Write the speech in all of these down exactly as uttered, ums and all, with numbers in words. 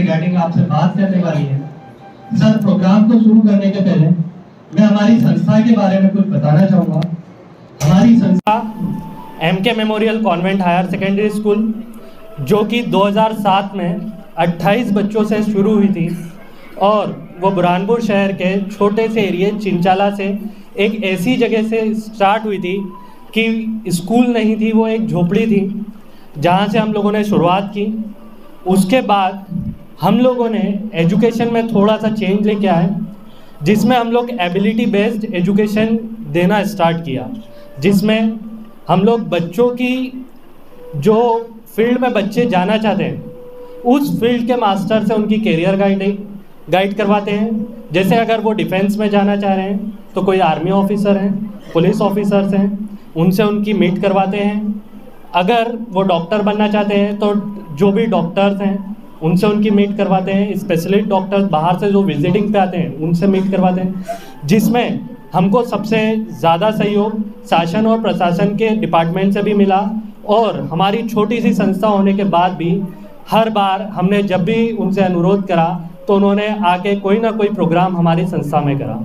Regarding आपसे बात करने वाली है। सर, प्रोग्राम को शुरू करने के पहले मैं हमारी संस्था के बारे में कुछ बताना चाहूँगा। हमारी संस्था M K memorial convent higher secondary school, जो कि दो हज़ार सात में अट्ठाईस बच्चों से शुरू हुई थी और वो बुरहानपुर शहर के छोटे से एरिया चिंचाला से एक ऐसी जगह से स्टार्ट हुई थी कि स्कूल नहीं थी, वो एक झोपड़ी थी जहाँ से हम लोगों ने शुरुआत की। उसके बाद हम लोगों ने एजुकेशन में थोड़ा सा चेंज लेके आए, जिसमें हम लोग एबिलिटी बेस्ड एजुकेशन देना स्टार्ट किया, जिसमें हम लोग बच्चों की जो फील्ड में बच्चे जाना चाहते हैं उस फील्ड के मास्टर से उनकी करियर गाइडिंग गाइड करवाते हैं। जैसे अगर वो डिफेंस में जाना चाह रहे हैं तो कोई आर्मी ऑफिसर हैं, पुलिस ऑफिसर्स हैं, उनसे उनकी मीट करवाते हैं। अगर वो डॉक्टर बनना चाहते हैं तो जो भी डॉक्टर्स हैं उनसे उनकी मीट करवाते हैं। स्पेशलिस्ट डॉक्टर्स बाहर से जो विजिटिंग पे आते हैं उनसे मीट करवाते हैं, जिसमें हमको सबसे ज़्यादा सहयोग शासन और प्रशासन के डिपार्टमेंट से भी मिला। और हमारी छोटी सी संस्था होने के बाद भी हर बार हमने जब भी उनसे अनुरोध करा तो उन्होंने आके कोई ना कोई प्रोग्राम हमारी संस्था में करा,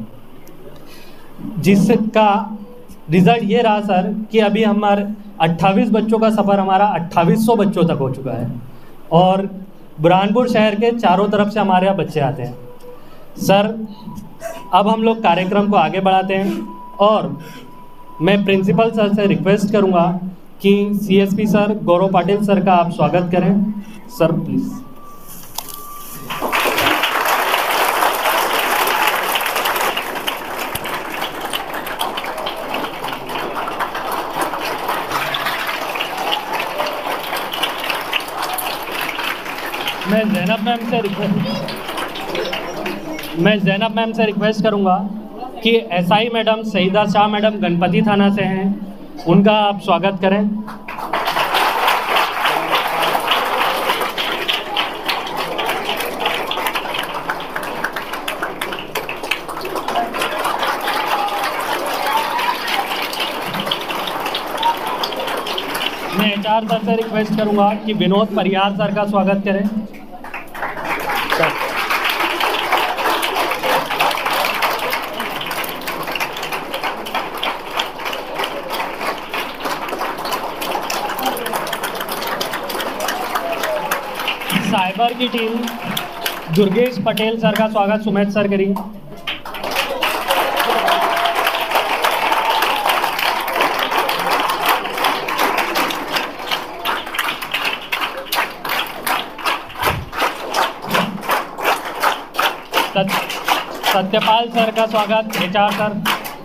जिसका रिज़ल्ट ये रहा सर कि अभी हमारे अट्ठाईस बच्चों का सफ़र हमारा अट्ठाईस सौ बच्चों तक हो चुका है और बुरहानपुर शहर के चारों तरफ से हमारे यहाँ बच्चे आते हैं। सर, अब हम लोग कार्यक्रम को आगे बढ़ाते हैं और मैं प्रिंसिपल सर से रिक्वेस्ट करूँगा कि CSP sir Gaurav Patil sir का आप स्वागत करें। Sir please. मैं जैनब मैम से रिक्वेस्ट मैं जैनब मैम से रिक्वेस्ट करूंगा कि SI madam Saeeda Shah madam Ganpati थाना से हैं, उनका आप स्वागत करें। मैं एचआर सर से रिक्वेस्ट करूंगा कि विनोद परिहार सर का स्वागत करें। साइबर की टीम दुर्गेश पटेल सर का स्वागत सुमेश सर करेंगे। सत्यपाल सर का स्वागत एचआर सर।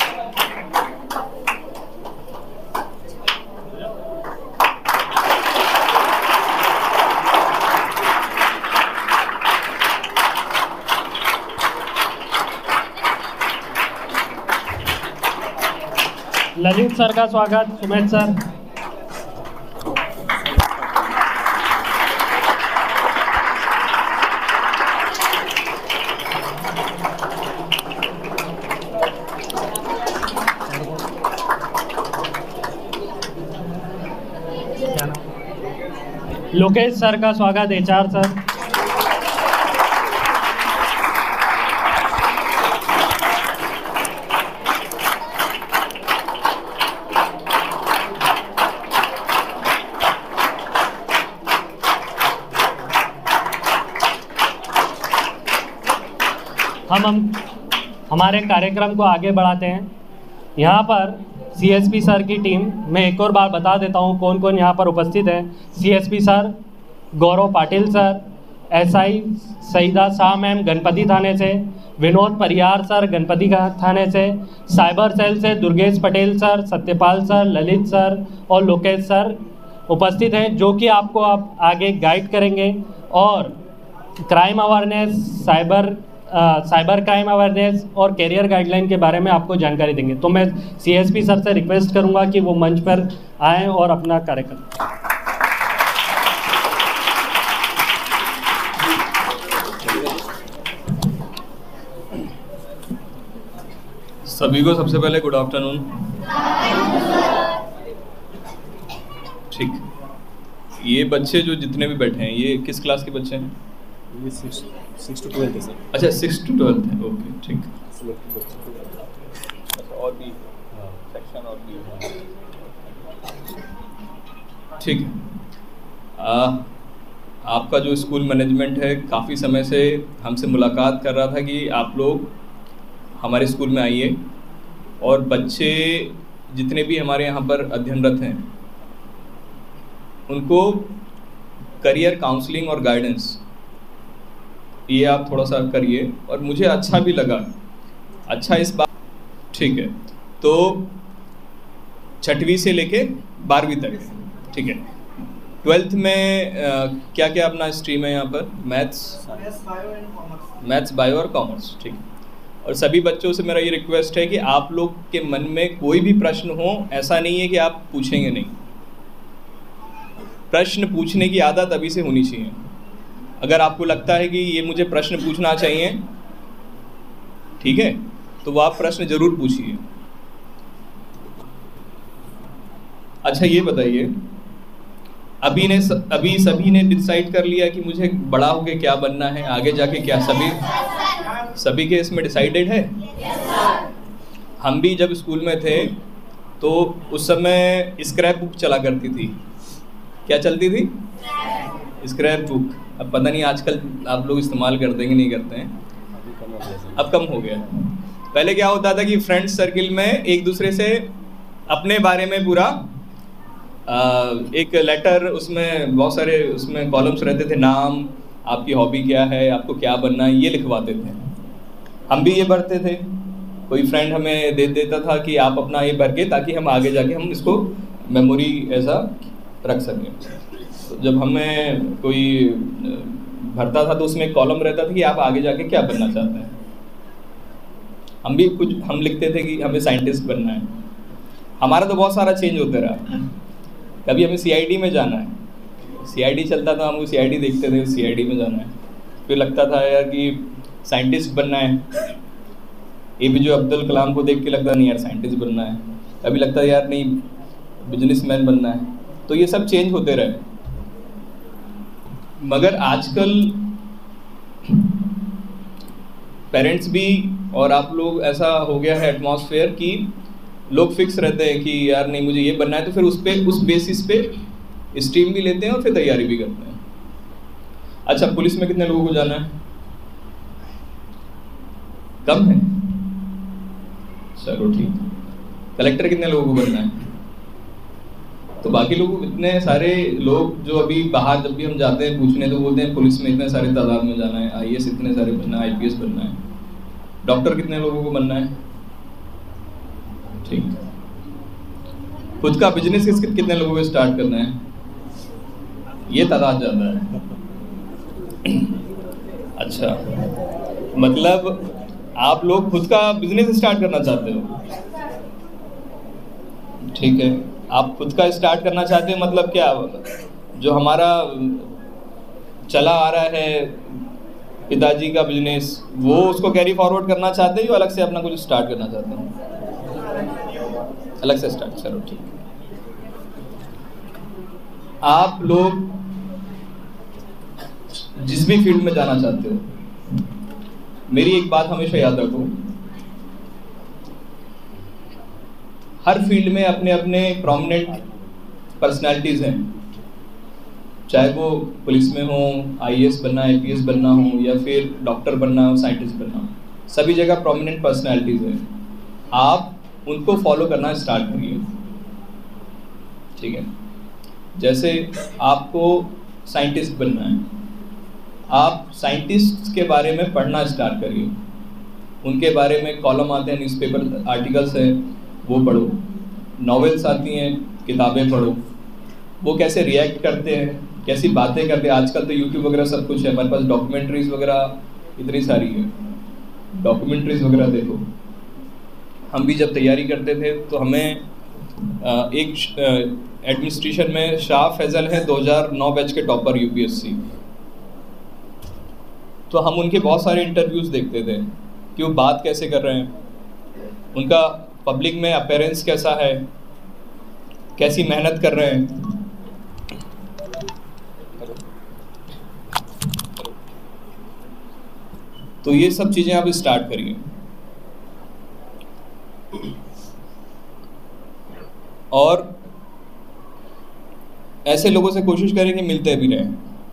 ललित सर का स्वागत सुमेश सर। लोकेश सर का स्वागत एचआर सर। हम हम हमारे कार्यक्रम को आगे बढ़ाते हैं। यहाँ पर सीएसपी सर की टीम, मैं एक और बार बता देता हूँ कौन कौन यहाँ पर उपस्थित है। CSP sir Gaurav Patil sir, SI Saeeda Shah ma'am Ganpati थाने से, विनोद परिहार सर गणपति थाने से, साइबर सेल से Durgesh Patel sir, Satyapal sir, Lalit sir और लोकेश सर उपस्थित हैं, जो कि आपको आप आगे गाइड करेंगे और crime awareness, cyber cyber crime awareness और कैरियर गाइडलाइन के बारे में आपको जानकारी देंगे। तो मैं सीएसपी सर से रिक्वेस्ट करूंगा कि वो मंच पर आएँ और अपना कार्यक्रम। सभी को सबसे पहले गुड आफ्टरनून। ठीक, ये बच्चे जो जितने भी बैठे हैं ये किस क्लास के बच्चे हैं? ये सिक्स सिक्स टू ट्वेल्थ है सर। अच्छा सिक्स टू ट्वेल्थ है, ओके ठीक। अच्छा और भी सेक्शन और भी ठीक है। आ, आपका जो स्कूल मैनेजमेंट है काफ़ी समय से हमसे मुलाकात कर रहा था कि आप लोग हमारे स्कूल में आइए और बच्चे जितने भी हमारे यहाँ पर अध्ययनरत हैं उनको करियर काउंसलिंग और गाइडेंस ये आप थोड़ा सा करिए। और मुझे अच्छा भी लगा, अच्छा इस बात ठीक है। तो छठवीं से लेके बारहवीं तक, ठीक है। ट्वेल्थ में आ, क्या क्या अपना स्ट्रीम है यहाँ पर? मैथ्स, मैथ्स बायो और कॉमर्स, ठीक है। और सभी बच्चों से मेरा ये रिक्वेस्ट है कि आप लोग के मन में कोई भी प्रश्न हो, ऐसा नहीं है कि आप पूछेंगे नहीं, प्रश्न पूछने की आदत अभी से होनी चाहिए। अगर आपको लगता है कि ये मुझे प्रश्न पूछना चाहिए, ठीक है, तो वो आप प्रश्न जरूर पूछिए। अच्छा ये बताइए, अभी ने अभी सभी ने डिसाइड कर लिया कि मुझे बड़ा होके क्या बनना है, आगे जाके क्या, सभी सभी के इसमें डिसाइडेड है? हम भी जब स्कूल में थे तो उस समय स्क्रैप बुक चला करती थी। क्या चलती थी? Scrapbook. अब पता नहीं आजकल आप लोग इस्तेमाल करते हैं कि नहीं करते हैं, अब कम हो गया। पहले क्या होता था कि फ्रेंड्स सर्किल में एक दूसरे से अपने बारे में पूरा आ, एक लेटर, उसमें बहुत सारे उसमें कॉलम्स रहते थे, नाम, आपकी हॉबी क्या है, आपको क्या बनना है, ये लिखवाते थे। हम भी ये भरते थे, कोई फ्रेंड हमें दे देता था कि आप अपना ये भर के, ताकि हम आगे जाके हम इसको मेमोरी ऐसा रख सकें। तो जब हमें कोई भरता था तो उसमें एक कॉलम रहता था कि आप आगे जाके क्या बनना चाहते हैं। हम भी कुछ हम लिखते थे कि हमें साइंटिस्ट बनना है। हमारा तो बहुत सारा चेंज होते रहा। कभी हमें सीआईडी में जाना है, सीआईडी चलता था, हम सीआईडी देखते थे, सीआईडी में जाना है। फिर लगता था यार कि साइंटिस्ट बनना है, एपीजे अब्दुल कलाम को देख के लगता नहीं यार साइंटिस्ट बनना है। कभी लगता है यार नहीं बिजनेसमैन बनना है। तो ये सब चेंज होते रहे। मगर आजकल पेरेंट्स भी और आप लोग, ऐसा हो गया है एटमॉस्फेयर कि लोग फिक्स रहते हैं कि यार नहीं मुझे ये बनना है, तो फिर उस पे उस बेसिस पे स्ट्रीम भी लेते हैं और फिर तैयारी भी करते हैं। अच्छा पुलिस में कितने लोगों को जाना है? कम है, चलो ठीक। कलेक्टर कितने लोगों को बनना है? तो बाकी लोग, इतने सारे लोग जो अभी बाहर जब भी हम जाते हैं पूछने तो बोलते हैं पुलिस में इतने सारे तादाद में जाना है, आईएएस इतने सारे बनना है, आईपीएस बनना है। डॉक्टर कितने लोगों को बनना है? ठीक। खुद का बिजनेस किस कितने लोगों को स्टार्ट करना है? ये तादाद ज़्यादा है। अच्छा, मतलब आप लोग खुद का बिजनेस स्टार्ट करना चाहते हो, ठीक है। आप खुद का स्टार्ट करना चाहते हो, मतलब क्या, जो हमारा चला आ रहा है पिताजी का बिजनेस, वो उसको कैरी फॉरवर्ड करना चाहते हो, अलग से अपना कुछ स्टार्ट करना चाहते हो? अलग से स्टार्ट, चलो ठीक। आप लोग जिस भी फील्ड में जाना चाहते हो, मेरी एक बात हमेशा याद रखो, हर फील्ड में अपने अपने प्रोमिनेंट पर्सनालिटीज़ हैं। चाहे वो पुलिस में हो, आईएएस बनना, आईपीएस बनना हो, या फिर डॉक्टर बनना हो, साइंटिस्ट बनना हो, सभी जगह प्रोमिनेंट पर्सनालिटीज़ हैं। आप उनको फॉलो करना स्टार्ट करिए, ठीक है। जैसे आपको साइंटिस्ट बनना है, आप साइंटिस्ट के बारे में पढ़ना स्टार्ट करिए। उनके बारे में कॉलम आते हैं, न्यूज़पेपर आर्टिकल्स हैं, वो पढ़ो। नॉवेल्स आती हैं, किताबें पढ़ो। वो कैसे रिएक्ट करते हैं, कैसी बातें करते हैं। आजकल तो यूट्यूब वगैरह सब कुछ है, हमारे पास डॉक्यूमेंट्रीज वगैरह इतनी सारी है, डॉक्यूमेंट्रीज वगैरह देखो। हम भी जब तैयारी करते थे तो हमें एक एडमिनिस्ट्रेशन में शाह फैज़ल हैं, दो हज़ार नौ बैच के टॉपर यूपीएससी, तो हम उनके बहुत सारे इंटरव्यूज़ देखते थे कि वो बात कैसे कर रहे हैं, उनका पब्लिक में अपीयरेंस कैसा है, कैसी मेहनत कर रहे हैं। तो ये सब चीज़ें आप स्टार्ट करिए। और ऐसे लोगों से कोशिश करें कि मिलते भी रहें,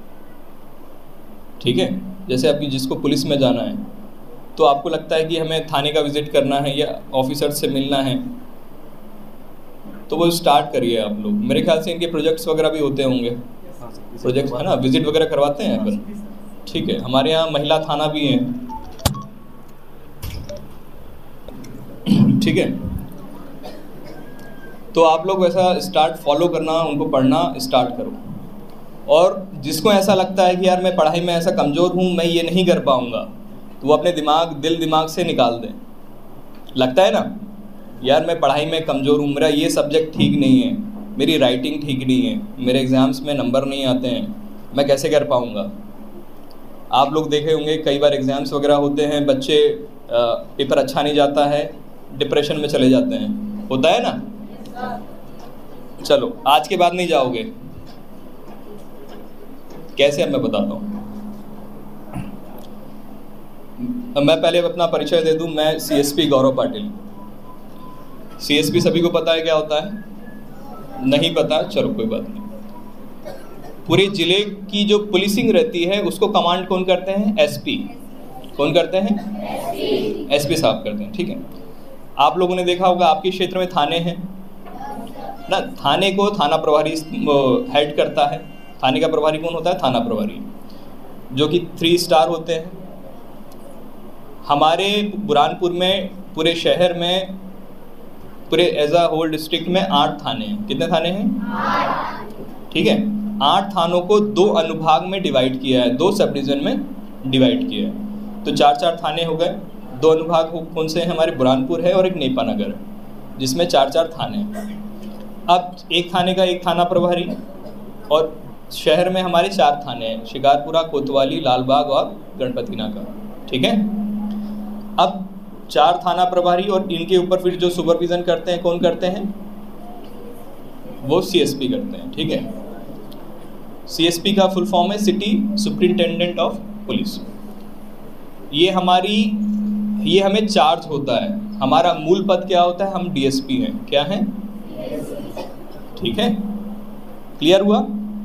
ठीक है। जैसे अभी जिसको पुलिस में जाना है तो आपको लगता है कि हमें थाने का विज़िट करना है या ऑफिसर से मिलना है, तो वो स्टार्ट करिए आप लोग। मेरे ख्याल से इनके प्रोजेक्ट्स वगैरह भी होते होंगे, प्रोजेक्ट्स है ना, विजिट वगैरह करवाते हैं अपन, ठीक है। हमारे यहाँ महिला थाना भी है, ठीक है। तो आप लोग वैसा स्टार्ट फॉलो करना, उनको पढ़ना स्टार्ट करो। और जिसको ऐसा लगता है कि यार मैं पढ़ाई में ऐसा कमज़ोर हूँ, मैं ये नहीं कर पाऊँगा, तो वो अपने दिमाग दिल दिमाग से निकाल दें। लगता है ना यार मैं पढ़ाई में कमज़ोर हूँ, मेरा ये सब्जेक्ट ठीक नहीं है, मेरी राइटिंग ठीक नहीं है, मेरे एग्ज़ाम्स में नंबर नहीं आते हैं, मैं कैसे कर पाऊँगा। आप लोग देखे होंगे कई बार एग्ज़ाम्स वगैरह होते हैं, बच्चे पेपर अच्छा नहीं जाता है, डिप्रेशन में चले जाते हैं, होता है ना। चलो आज के बाद नहीं जाओगे, कैसे अब मैं बताता हूँ। मैं पहले अपना परिचय दे दूँ, मैं सीएसपी गौरव पाटिल। सीएसपी सभी को पता है क्या होता है? नहीं पता, चलो कोई बात नहीं। पूरे ज़िले की जो पुलिसिंग रहती है उसको कमांड कौन करते हैं? एसपी। कौन करते हैं? एसपी। एसपी साहब करते हैं, ठीक है। आप लोगों ने देखा होगा आपके क्षेत्र में थाने हैं ना, थाने को थाना प्रभारी हेड करता है। थाने का प्रभारी कौन होता है? थाना प्रभारी, जो कि थ्री स्टार होते हैं। हमारे बुरहानपुर में पूरे शहर में पूरे एज अ होल डिस्ट्रिक्ट में आठ थाने हैं। कितने थाने हैं? आठ। ठीक है, आठ थानों को दो अनुभाग में डिवाइड किया है, दो सब डिवीज़न में डिवाइड किया है। तो चार चार थाने हो गए। दो अनुभाग कौन से हैं? हमारे बुरहानपुर है और एक नेपानगर है, जिसमें चार चार थाने हैं। अब एक थाने का एक थाना प्रभारी, और शहर में हमारे चार थाने हैं, शिकारपुरा, कोतवाली, लालबाग और गणपति नाका, ठीक है। अब चार थाना प्रभारी और इनके ऊपर फिर जो सुपरविज़न करते हैं कौन करते हैं? वो सीएसपी करते हैं, ठीक है। सीएसपी का फुल फॉर्म है सिटी सुपरिंटेंडेंट ऑफ पुलिस। ये हमारी ये हमें चार्ज होता है। हमारा मूल पद क्या होता है? हम डीएसपी हैं। क्या हैं? ठीक है, क्लियर हुआ।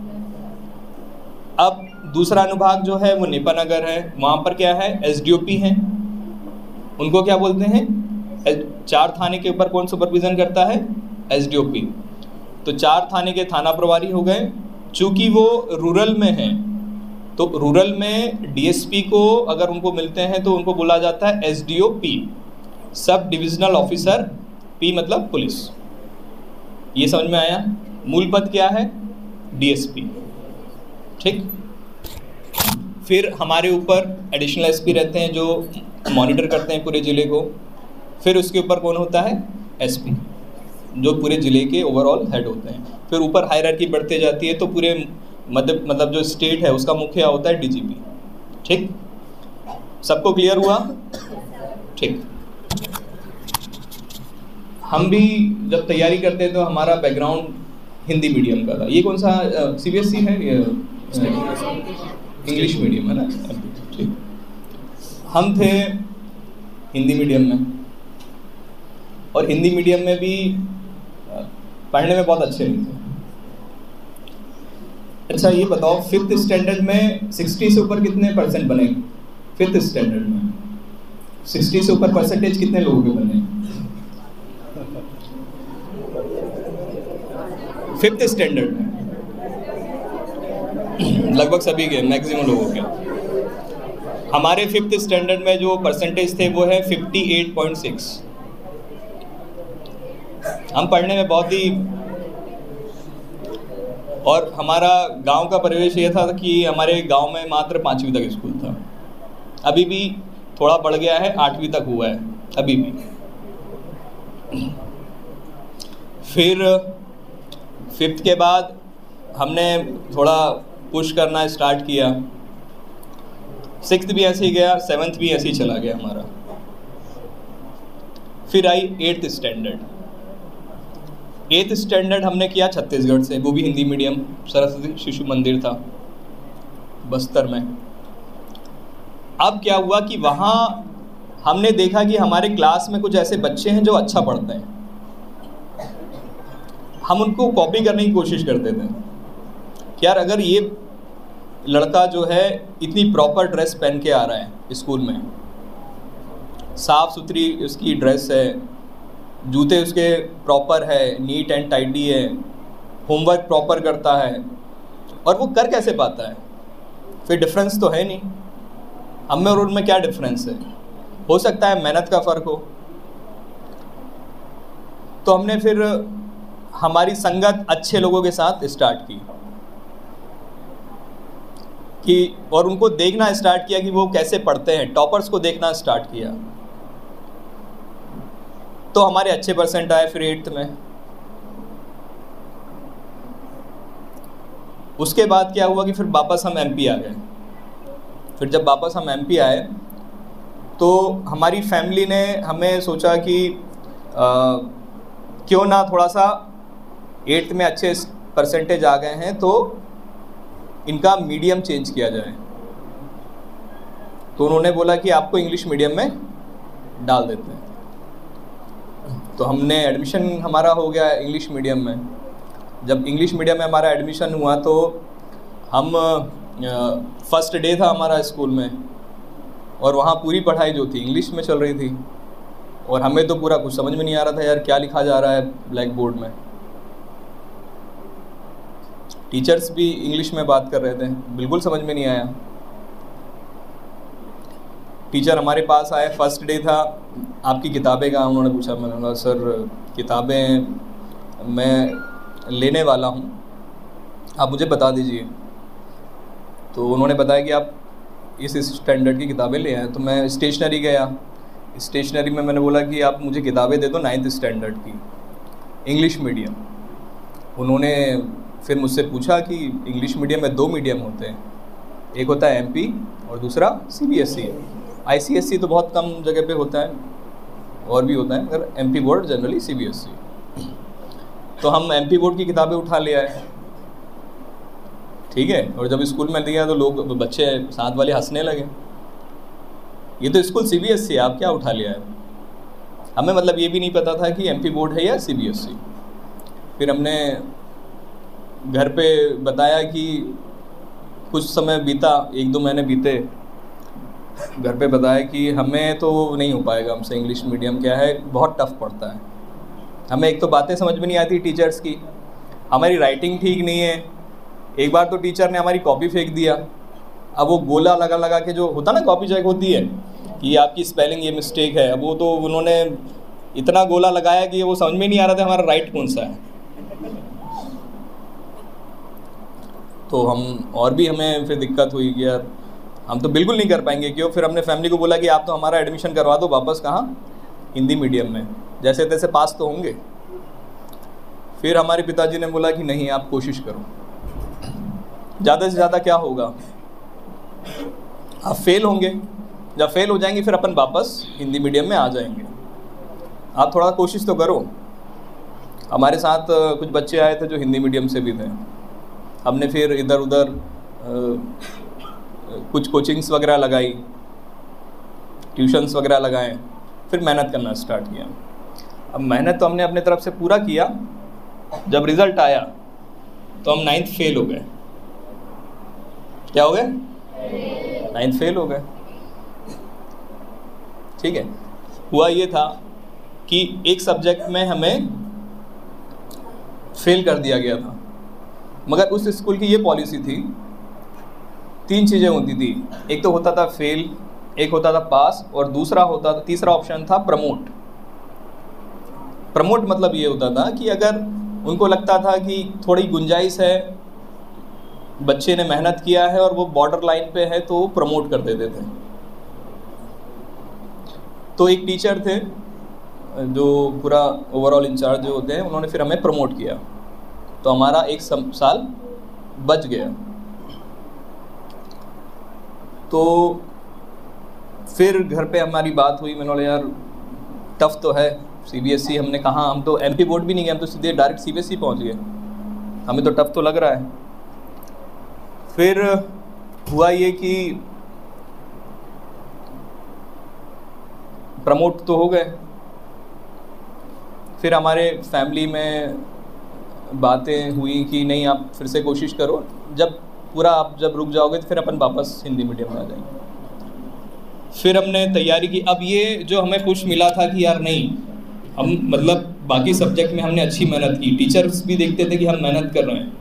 अब दूसरा अनुभाग जो है वो नेपानगर है, वहाँ पर क्या है? एसडीओपी हैं। उनको क्या बोलते हैं? चार थाने के ऊपर कौन सुपरविज़न करता है? एसडीओपी। तो चार थाने के थाना प्रभारी हो गए। चूँकि वो रूरल में हैं, तो रूरल में डीएसपी को अगर उनको मिलते हैं तो उनको बोला जाता है SDOP, sub divisional officer. P मतलब पुलिस। ये समझ में आया? मूल पद क्या है? डीएसपी, ठीक। फिर हमारे ऊपर एडिशनल एसपी रहते हैं जो मॉनिटर करते हैं पूरे ज़िले को। फिर उसके ऊपर कौन होता है? एसपी, जो पूरे ज़िले के ओवरऑल हेड होते हैं। फिर ऊपर हायरार्की बढ़ते जाती है, तो पूरे मध्य मतलब जो स्टेट है उसका मुखिया होता है डीजीपी, ठीक। सबको क्लियर हुआ? ठीक। हम भी जब तैयारी करते हैं तो हमारा बैकग्राउंड हिंदी मीडियम का था। ये कौन सा सीबीएसई है? ये इंग्लिश मीडियम है ना, ठीक। हम थे हिंदी मीडियम में, और हिंदी मीडियम में भी पढ़ने में बहुत अच्छे नहीं थे। अच्छा ये बताओ, फिफ्थ स्टैंडर्ड में सिक्सटी से ऊपर कितने परसेंट बने? फिफ्थ स्टैंडर्ड में सिक्सटी से ऊपर परसेंटेज कितने लोगों के बने? फिफ्थ स्टैंडर्ड में लगभग सभी के, मैक्सिमम लोगों के। हमारे फिफ्थ स्टैंडर्ड में जो परसेंटेज थे वो है फिफ्टी एट पॉइंट सिक्स। हम पढ़ने में बहुत ही, और हमारा गांव का परिवेश ये था कि हमारे गांव में मात्र पाँचवीं तक स्कूल था। अभी भी थोड़ा बढ़ गया है, आठवीं तक हुआ है अभी भी। फिर फिफ्थ के बाद हमने थोड़ा पुश करना स्टार्ट किया। सिक्स्थ भी ऐसे ही गया, सेवन्थ भी ऐसे ही चला गया हमारा। फिर आई एट्थ स्टैंडर्ड। एट्थ स्टैंडर्ड हमने किया छत्तीसगढ़ से, वो भी हिंदी मीडियम, सरस्वती शिशु मंदिर था बस्तर में। अब क्या हुआ कि वहाँ हमने देखा कि हमारे क्लास में कुछ ऐसे बच्चे हैं जो अच्छा पढ़ते हैं, हम उनको कॉपी करने की कोशिश करते थे कि यार अगर ये लड़का जो है इतनी प्रॉपर ड्रेस पहन के आ रहा है स्कूल में, साफ़ सुथरी उसकी ड्रेस है, जूते उसके प्रॉपर है, नीट एंड टाइडी है, होमवर्क प्रॉपर करता है, और वो कर कैसे पाता है? फिर डिफरेंस तो है नहीं, हम में और उनमें क्या डिफरेंस है? हो सकता है मेहनत का फ़र्क हो। तो हमने फिर हमारी संगत अच्छे लोगों के साथ स्टार्ट की कि और उनको देखना स्टार्ट किया कि वो कैसे पढ़ते हैं, टॉपर्स को देखना स्टार्ट किया। तो हमारे अच्छे परसेंट आए फिर एट्थ में। उसके बाद क्या हुआ कि फिर वापस हम एमपी आ गए। फिर जब वापस हम एमपी आए तो हमारी फैमिली ने हमें सोचा कि आ, क्यों ना थोड़ा सा एट्थ में अच्छे परसेंटेज आ गए हैं तो इनका मीडियम चेंज किया जाए। तो उन्होंने बोला कि आपको इंग्लिश मीडियम में डाल देते हैं। तो हमने एडमिशन हमारा हो गया इंग्लिश मीडियम में। जब इंग्लिश मीडियम में हमारा एडमिशन हुआ तो हम फर्स्ट डे था हमारा स्कूल में, और वहाँ पूरी पढ़ाई जो थी इंग्लिश में चल रही थी, और हमें तो पूरा कुछ समझ में नहीं आ रहा था यार क्या लिखा जा रहा है ब्लैक बोर्ड में। टीचर्स भी इंग्लिश में बात कर रहे थे, बिल्कुल समझ में नहीं आया। टीचर हमारे पास आए, फर्स्ट डे था, आपकी किताबें कहाँ? उन्होंने पूछा। मैंने कहा सर किताबें मैं लेने वाला हूँ, आप मुझे बता दीजिए। तो उन्होंने बताया कि आप इस स्टैंडर्ड की किताबें ले आए। तो मैं स्टेशनरी गया, स्टेशनरी में मैंने बोला कि आप मुझे किताबें दे दो नाइन्थ स्टैंडर्ड की, इंग्लिश मीडियम। उन्होंने फिर मुझसे पूछा कि इंग्लिश मीडियम में दो मीडियम होते हैं, एक होता है एमपी और दूसरा सीबीएसई। आईसीएसई तो बहुत कम जगह पे होता है, और भी होता है, मगर एमपी बोर्ड जनरली सीबीएसई। तो हम एमपी बोर्ड की किताबें उठा ले आए, ठीक है। और जब स्कूल में दिया तो लोग, बच्चे साथ वाले हंसने लगे, ये तो स्कूल सीबीएसई है, आप क्या उठा ले आए? हमें मतलब ये भी नहीं पता था कि एमपी बोर्ड है या सीबीएसई। फिर हमने घर पे बताया कि कुछ समय बीता, एक दो महीने बीते, घर पे बताया कि हमें तो नहीं हो पाएगा हमसे, इंग्लिश मीडियम क्या है बहुत टफ पड़ता है। हमें एक तो बातें समझ में नहीं आती टीचर्स की, हमारी राइटिंग ठीक नहीं है। एक बार तो टीचर ने हमारी कॉपी फेंक दिया। अब वो गोला लगा लगा के, जो होता ना कॉपी चेक होती है कि आपकी स्पेलिंग ये मिस्टेक है, अब वो तो उन्होंने इतना गोला लगाया कि वो समझ में नहीं आ रहा था हमारा राइट कौन सा है। तो हम और भी हमें फिर दिक्कत हुई कि यार हम तो बिल्कुल नहीं कर पाएंगे। क्यों? फिर हमने फैमिली को बोला कि आप तो हमारा एडमिशन करवा दो वापस, कहाँ? हिंदी मीडियम में, जैसे तैसे पास तो होंगे। फिर हमारे पिताजी ने बोला कि नहीं, आप कोशिश करो, ज़्यादा से ज़्यादा क्या होगा, आप फेल होंगे, जब फेल हो जाएंगे फिर अपन वापस हिंदी मीडियम में आ जाएंगे, आप थोड़ा कोशिश तो करो। हमारे साथ कुछ बच्चे आए थे जो हिंदी मीडियम से भी थे। हमने फिर इधर उधर कुछ कोचिंग्स वगैरह लगाई, ट्यूशन्स वगैरह लगाए, फिर मेहनत करना स्टार्ट किया। अब मेहनत तो हमने अपने तरफ से पूरा किया। जब रिज़ल्ट आया तो हम नाइन्थ फेल हो गए। क्या हो गए? नाइन्थ फेल हो गए, ठीक है। हुआ ये था कि एक सब्जेक्ट में हमें फेल कर दिया गया था, मगर उस स्कूल की ये पॉलिसी थी, तीन चीज़ें होती थी, एक तो होता था फेल, एक होता था पास, और दूसरा होता था, तीसरा ऑप्शन था प्रमोट। प्रमोट मतलब ये होता था कि अगर उनको लगता था कि थोड़ी गुंजाइश है, बच्चे ने मेहनत किया है और वो बॉर्डर लाइन पे है, तो वो प्रमोट कर देते थे। तो एक टीचर थे जो पूरा ओवरऑल इंचार्ज जो होते हैं, उन्होंने फिर हमें प्रमोट किया, तो हमारा एक साल बच गया। तो फिर घर पे हमारी बात हुई, मैंने बोला यार टफ तो है, सीबीएसई हमने कहा, हम तो एमपी बोर्ड भी नहीं गए, हम तो सीधे डायरेक्ट सीबीएसई पहुंच गए, हमें तो टफ तो लग रहा है। फिर हुआ ये कि प्रमोट तो हो गए। फिर हमारे फैमिली में बातें हुई कि नहीं आप फिर से कोशिश करो, जब पूरा आप जब रुक जाओगे तो फिर अपन वापस हिंदी मीडियम में आ जाएंगे। फिर हमने तैयारी की। अब ये जो हमें पुश मिला था कि यार नहीं, हम मतलब बाकी सब्जेक्ट में हमने अच्छी मेहनत की, टीचर्स भी देखते थे कि हम मेहनत कर रहे हैं,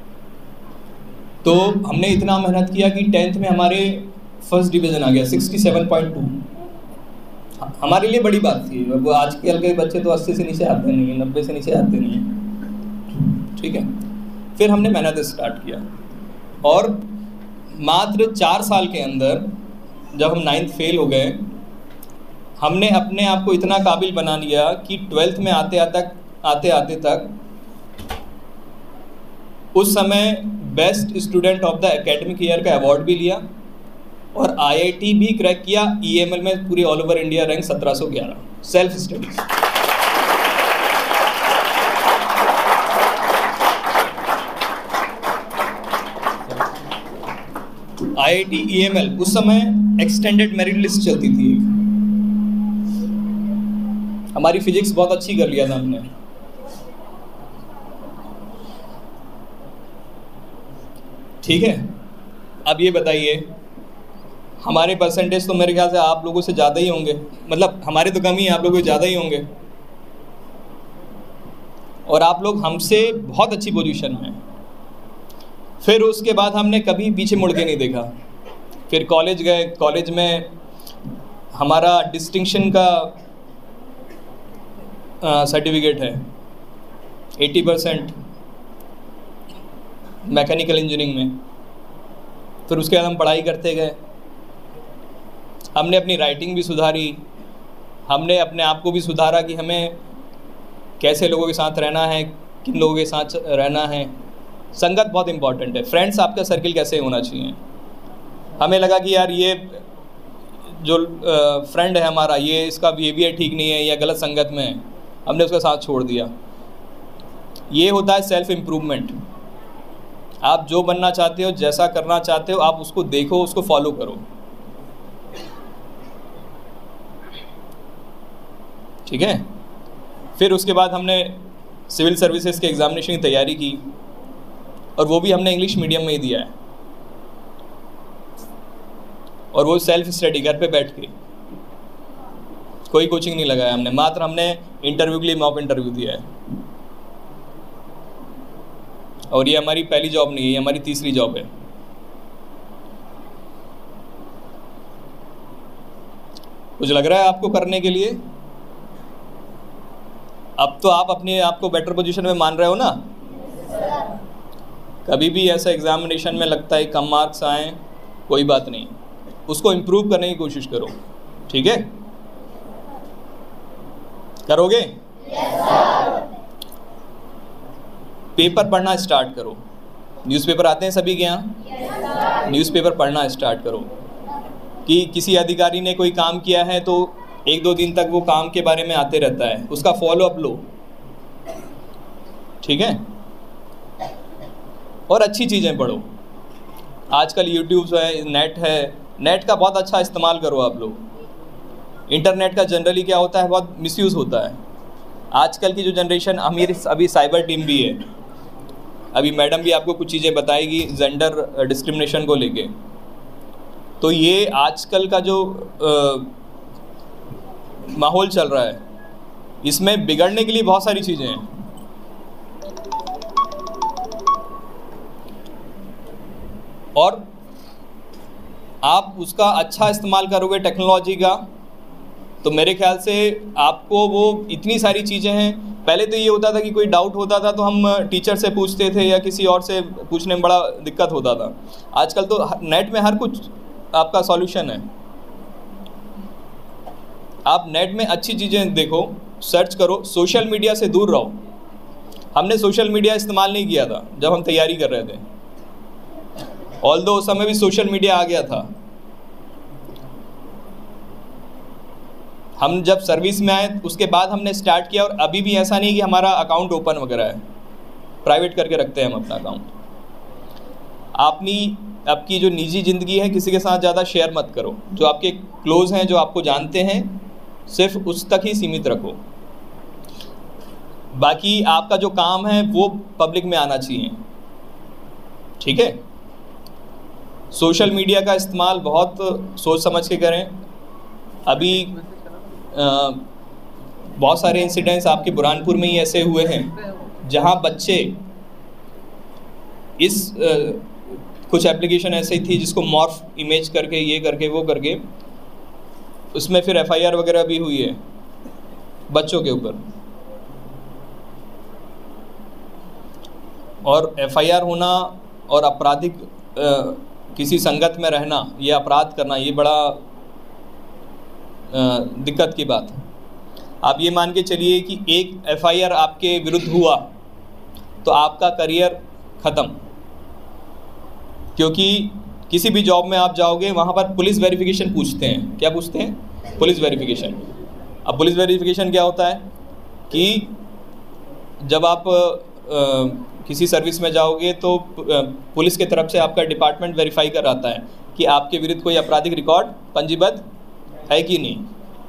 तो हमने इतना मेहनत किया कि टेंथ में हमारे फर्स्ट डिवीज़न आ गया सिक्सटी सेवन पॉइंट टू। हमारे लिए बड़ी बात थी। वो आजकल के बच्चे तो अस्सी से नीचे आते नहीं हैं, नब्बे से नीचे आते नहीं हैं, ठीक है। फिर हमने मेहनत स्टार्ट किया और मात्र चार साल के अंदर जब हम नाइन्थ फेल हो गए, हमने अपने आप को इतना काबिल बना लिया कि ट्वेल्थ में आते आते आते आते तक उस समय best student of the academic year का अवार्ड भी लिया और आईआईटी भी क्रैक किया। ईएमएल में पूरी ऑल ओवर इंडिया रैंक सत्रह सौ ग्यारह, सेल्फ स्टडीज। आईआईटी ईएमएल उस समय एक्सटेंडेड मेरिट लिस्ट चलती थी एक। हमारी फिजिक्स बहुत अच्छी कर लिया था हमने। ठीक है, अब ये बताइए, हमारे परसेंटेज तो मेरे ख्याल से आप लोगों से ज़्यादा ही होंगे, मतलब हमारे तो कम ही, आप लोगों से ज़्यादा ही होंगे, और आप लोग हमसे बहुत अच्छी पोजीशन में। फिर उसके बाद हमने कभी पीछे मुड़ के नहीं देखा। फिर कॉलेज गए, कॉलेज में हमारा डिस्टिंक्शन का सर्टिफिकेट है, अस्सी परसेंट मैकेनिकल इंजीनियरिंग में। फिर उसके बाद हम पढ़ाई करते गए, हमने अपनी राइटिंग भी सुधारी, हमने अपने आप को भी सुधारा कि हमें कैसे लोगों के साथ रहना है, किन लोगों के साथ रहना है। संगत बहुत इंपॉर्टेंट है, फ्रेंड्स आपका सर्किल कैसे होना चाहिए। हमें लगा कि यार ये जो फ्रेंड है हमारा, ये इसका बिहेवियर ठीक नहीं है या गलत संगत में है, हमने उसका साथ छोड़ दिया। ये होता है सेल्फ इम्प्रूवमेंट। आप जो बनना चाहते हो, जैसा करना चाहते हो, आप उसको देखो, उसको फॉलो करो, ठीक है। फिर उसके बाद हमने सिविल सर्विसेज के एग्जामिनेशन की तैयारी की और वो भी हमने इंग्लिश मीडियम में ही दिया है, और वो सेल्फ स्टडी घर पे बैठ के, कोई कोचिंग नहीं लगाया हमने, मात्र हमने इंटरव्यू के लिए मॉक इंटरव्यू दिया है। और ये हमारी पहली जॉब नहीं है, ये हमारी तीसरी जॉब है। कुछ लग रहा है आपको करने के लिए? अब तो आप अपने आप को बेटर पोजीशन में मान रहे हो ना। कभी भी ऐसा एग्जामिनेशन में लगता है कम मार्क्स आए, कोई बात नहीं, उसको इम्प्रूव करने की कोशिश करो, ठीक है। करोगे? yes, पेपर पढ़ना स्टार्ट करो। न्यूज़पेपर आते हैं सभी के यहाँ? yes, न्यूज़पेपर पढ़ना स्टार्ट करो कि किसी अधिकारी ने कोई काम किया है तो एक दो दिन तक वो काम के बारे में आते रहता है, उसका फॉलो अप लो, ठीक है। और अच्छी चीज़ें पढ़ो। आजकल यूट्यूब है, नेट है, नेट का बहुत अच्छा इस्तेमाल करो आप लोग। इंटरनेट का जनरली क्या होता है, बहुत मिसयूज़ होता है। आजकल की जो जनरेशन, हमारी अभी साइबर टीम भी है, अभी मैडम भी आपको कुछ चीज़ें बताएगी जेंडर डिस्क्रिमिनेशन को लेके। तो ये आजकल का जो आ, माहौल चल रहा है, इसमें बिगड़ने के लिए बहुत सारी चीज़ें हैं। और आप उसका अच्छा इस्तेमाल करोगे टेक्नोलॉजी का, तो मेरे ख्याल से आपको वो इतनी सारी चीज़ें हैं। पहले तो ये होता था कि कोई डाउट होता था तो हम टीचर से पूछते थे या किसी और से पूछने में बड़ा दिक्कत होता था। आजकल तो नेट में हर कुछ आपका सॉल्यूशन है। आप नेट में अच्छी चीज़ें देखो, सर्च करो, सोशल मीडिया से दूर रहो। हमने सोशल मीडिया इस्तेमाल नहीं किया था जब हम तैयारी कर रहे थे, ऑल्दो उस समय भी सोशल मीडिया आ गया था। हम जब सर्विस में आए उसके बाद हमने स्टार्ट किया, और अभी भी ऐसा नहीं कि हमारा अकाउंट ओपन वगैरह है, प्राइवेट करके रखते हैं हम अपना अकाउंट। अपनी आपकी जो निजी ज़िंदगी है किसी के साथ ज़्यादा शेयर मत करो। जो आपके क्लोज हैं, जो आपको जानते हैं, सिर्फ उस तक ही सीमित रखो। बाकी आपका जो काम है वो पब्लिक में आना चाहिए, ठीक है। सोशल मीडिया का इस्तेमाल बहुत सोच समझ के करें। अभी आ, बहुत सारे इंसिडेंट्स आपके बुरहानपुर में ही ऐसे हुए हैं जहां बच्चे इस आ, कुछ एप्लीकेशन ऐसे थी जिसको मॉर्फ इमेज करके ये करके वो करके उसमें फिर एफ आई आर वगैरह भी हुई है बच्चों के ऊपर। और एफ आई आर होना और आपराधिक आ, किसी संगत में रहना, ये अपराध करना, ये बड़ा आ, दिक्कत की बात है। आप ये मान के चलिए कि एक एफ आई आर आपके विरुद्ध हुआ तो आपका करियर ख़त्म, क्योंकि किसी भी जॉब में आप जाओगे वहाँ पर पुलिस वेरिफिकेशन पूछते हैं। क्या पूछते हैं? Police verification. अब पुलिस वेरिफिकेशन क्या होता है कि जब आप आ, किसी सर्विस में जाओगे तो पुलिस के तरफ से आपका डिपार्टमेंट वेरीफाई कर आता है कि आपके विरुद्ध कोई आपराधिक रिकॉर्ड पंजीबद्ध है कि नहीं।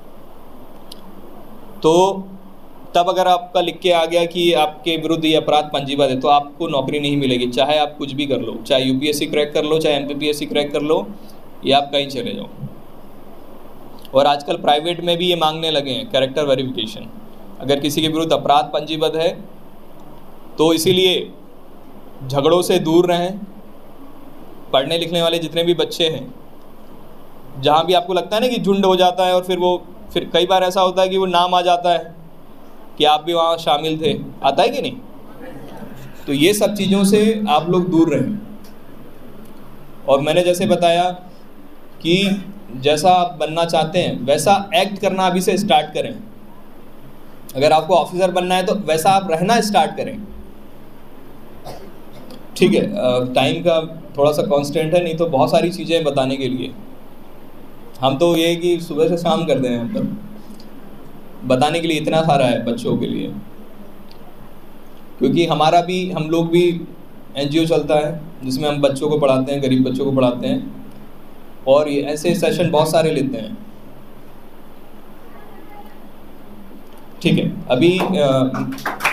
तो तब अगर आपका लिख के आ गया कि आपके विरुद्ध ये अपराध पंजीबद्ध है तो आपको नौकरी नहीं मिलेगी, चाहे आप कुछ भी कर लो, चाहे U P S C crack कर लो, चाहे M P P S C crack कर लो, या आप कहीं चले जाओ। और आजकल प्राइवेट में भी ये मांगने लगे हैं कैरेक्टर वेरिफिकेशन, अगर किसी के विरुद्ध अपराध पंजीबद्ध है तो इसीलिए झगड़ों से दूर रहें। पढ़ने लिखने वाले जितने भी बच्चे हैं, जहाँ भी आपको लगता है ना कि झुंड हो जाता है और फिर वो फिर कई बार ऐसा होता है कि वो नाम आ जाता है कि आप भी वहाँ शामिल थे, आता है कि नहीं? तो ये सब चीज़ों से आप लोग दूर रहें। और मैंने जैसे बताया कि जैसा आप बनना चाहते हैं वैसा एक्ट करना अभी से स्टार्ट करें। अगर आपको ऑफिसर बनना है तो वैसा आप रहना स्टार्ट करें, ठीक है। टाइम का थोड़ा सा कांस्टेंट है, नहीं तो बहुत सारी चीज़ें बताने के लिए। हम तो ये कि सुबह से शाम कर दें, यहाँ पर बताने के लिए इतना सारा है बच्चों के लिए, क्योंकि हमारा भी हम लोग भी एन जी ओ चलता है जिसमें हम बच्चों को पढ़ाते हैं, गरीब बच्चों को पढ़ाते हैं, और ये ऐसे सेशन बहुत सारे लेते हैं, ठीक है। अभी आ,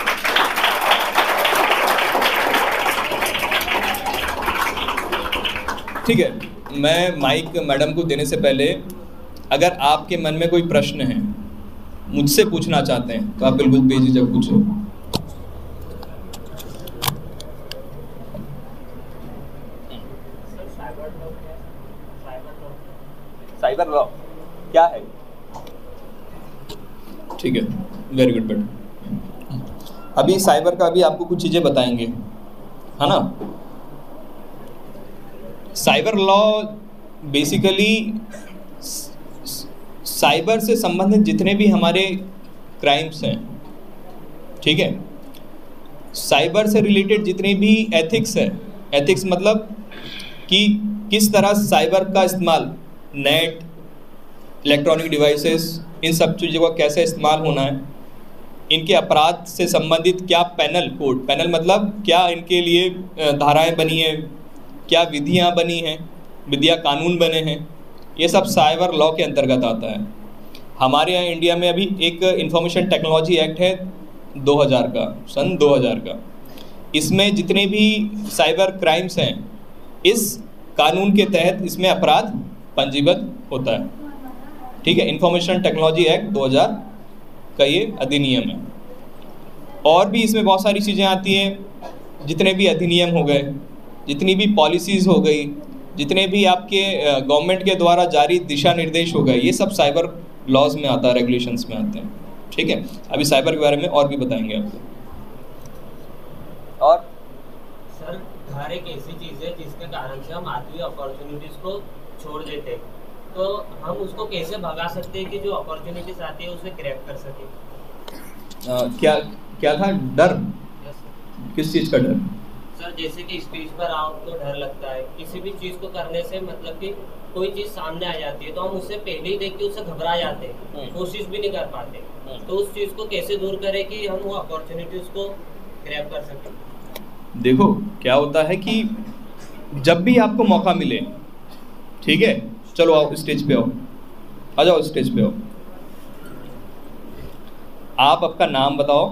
ठीक है, मैं माइक मैडम को देने से पहले अगर आपके मन में कोई प्रश्न है मुझसे पूछना चाहते हैं तो आप बिल्कुल बेझिझक पूछो। साइबर लॉ क्या है? ठीक है, वेरी गुड बेटा। अभी साइबर का भी आपको कुछ चीज़ें बताएंगे, है ना। साइबर लॉ बेसिकली साइबर से संबंधित जितने भी हमारे क्राइम्स हैं, ठीक है, साइबर से रिलेटेड जितने भी एथिक्स है, एथिक्स मतलब कि किस तरह साइबर का इस्तेमाल, नेट, इलेक्ट्रॉनिक डिवाइसेस, इन सब चीज़ों का कैसे इस्तेमाल होना है, इनके अपराध से संबंधित क्या पैनल कोड, पैनल मतलब क्या इनके लिए धाराएं बनी हैं, क्या विधियां बनी हैं, विधियां कानून बने हैं, ये सब साइबर लॉ के अंतर्गत आता है। हमारे यहाँ इंडिया में अभी एक इंफॉर्मेशन टेक्नोलॉजी एक्ट है दो हज़ार का, सन दो हज़ार का। इसमें जितने भी साइबर क्राइम्स हैं इस कानून के तहत इसमें अपराध पंजीबद्ध होता है, ठीक है। इंफॉर्मेशन टेक्नोलॉजी एक्ट दो हज़ार का ये अधिनियम है। और भी इसमें बहुत सारी चीज़ें आती हैं, जितने भी अधिनियम हो गए, जितनी भी पॉलिसीज़ हो गई, जितने भी आपके गवर्नमेंट के द्वारा जारी दिशा निर्देश हो गए, ये सब साइबर लॉज में आता है, रेगुलेशंस में आते हैं, ठीक है। अभी साइबर के बारे में और भी बताएंगे आपको। और सर, घर एक ऐसी चीज़ है जिसके कारण से हम आती हुई अपॉर्चुनिटीज़ को छोड़ देते हैं, तो हम उसको कैसे भगा सकते हैं कि जो अपॉर्चुनिटीज़ आती है उसे ग्रैब कर सके? आ, क्या क्या था डर? किस चीज़ का डर? सर, जैसे कि स्टेज पर आओ तो डर लगता है, किसी भी चीज़ को करने से मतलब कि कोई चीज़ सामने आ जाती है तो हम उससे पहले ही देख के उससे घबरा जाते हैं, कोशिश भी नहीं कर पाते। तो उस चीज़ को कैसे दूर करें कि हम वो अपॉर्चुनिटीज़ को ग्रैब कर सकें? देखो क्या होता है कि जब भी आपको मौका मिले, ठीक है, चलो आओ स्टेज पे आओ, आ जाओ स्टेज पे आओ, आप आपका नाम बताओ।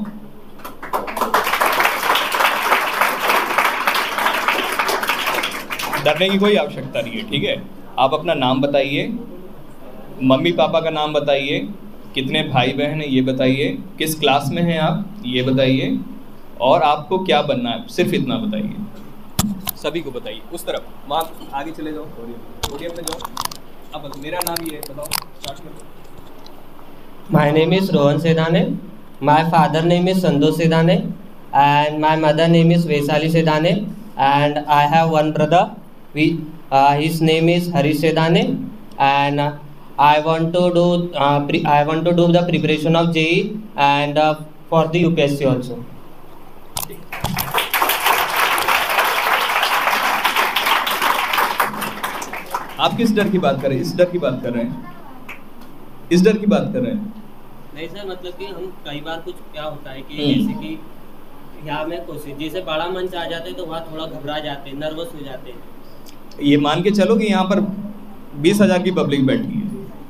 डरने की कोई आवश्यकता नहीं है, ठीक है। आप अपना नाम बताइए, मम्मी पापा का नाम बताइए, कितने भाई बहन हैं ये बताइए, किस क्लास में हैं आप ये बताइए, और आपको क्या बनना है सिर्फ इतना बताइए। सभी को बताइए। उस तरफ वहाँ आगे चले जाओ, पोडियम में जाओ। अब मेरा नाम ये है, बताओ, स्टार्ट करो। My name is Rohan Sedane. My father name is Santosh Sedane, and my mother name is Vaisali Sedane, and I have one brother. We, uh, his name is Harish Sedane, and uh, I want to do uh, pre- I want to do the preparation of J E E and uh, for the U P S C also. आप किस डर की बात कर रहे हैं? इस डर की बात कर रहे हैं? इस डर की बात कर रहे हैं? नहीं सर, मतलब कि हम कई बार कुछ क्या होता है कि हम्म। जैसे कि यहाँ में कोशिश जैसे बड़ा मंच आ जाते हैं तो वहाँ थोड़ा घबरा जाते हैं, नर्वस हो जाते हैं। ये मान के चलो कि यहाँ पर बीस हजार की पब्लिक बैठी है।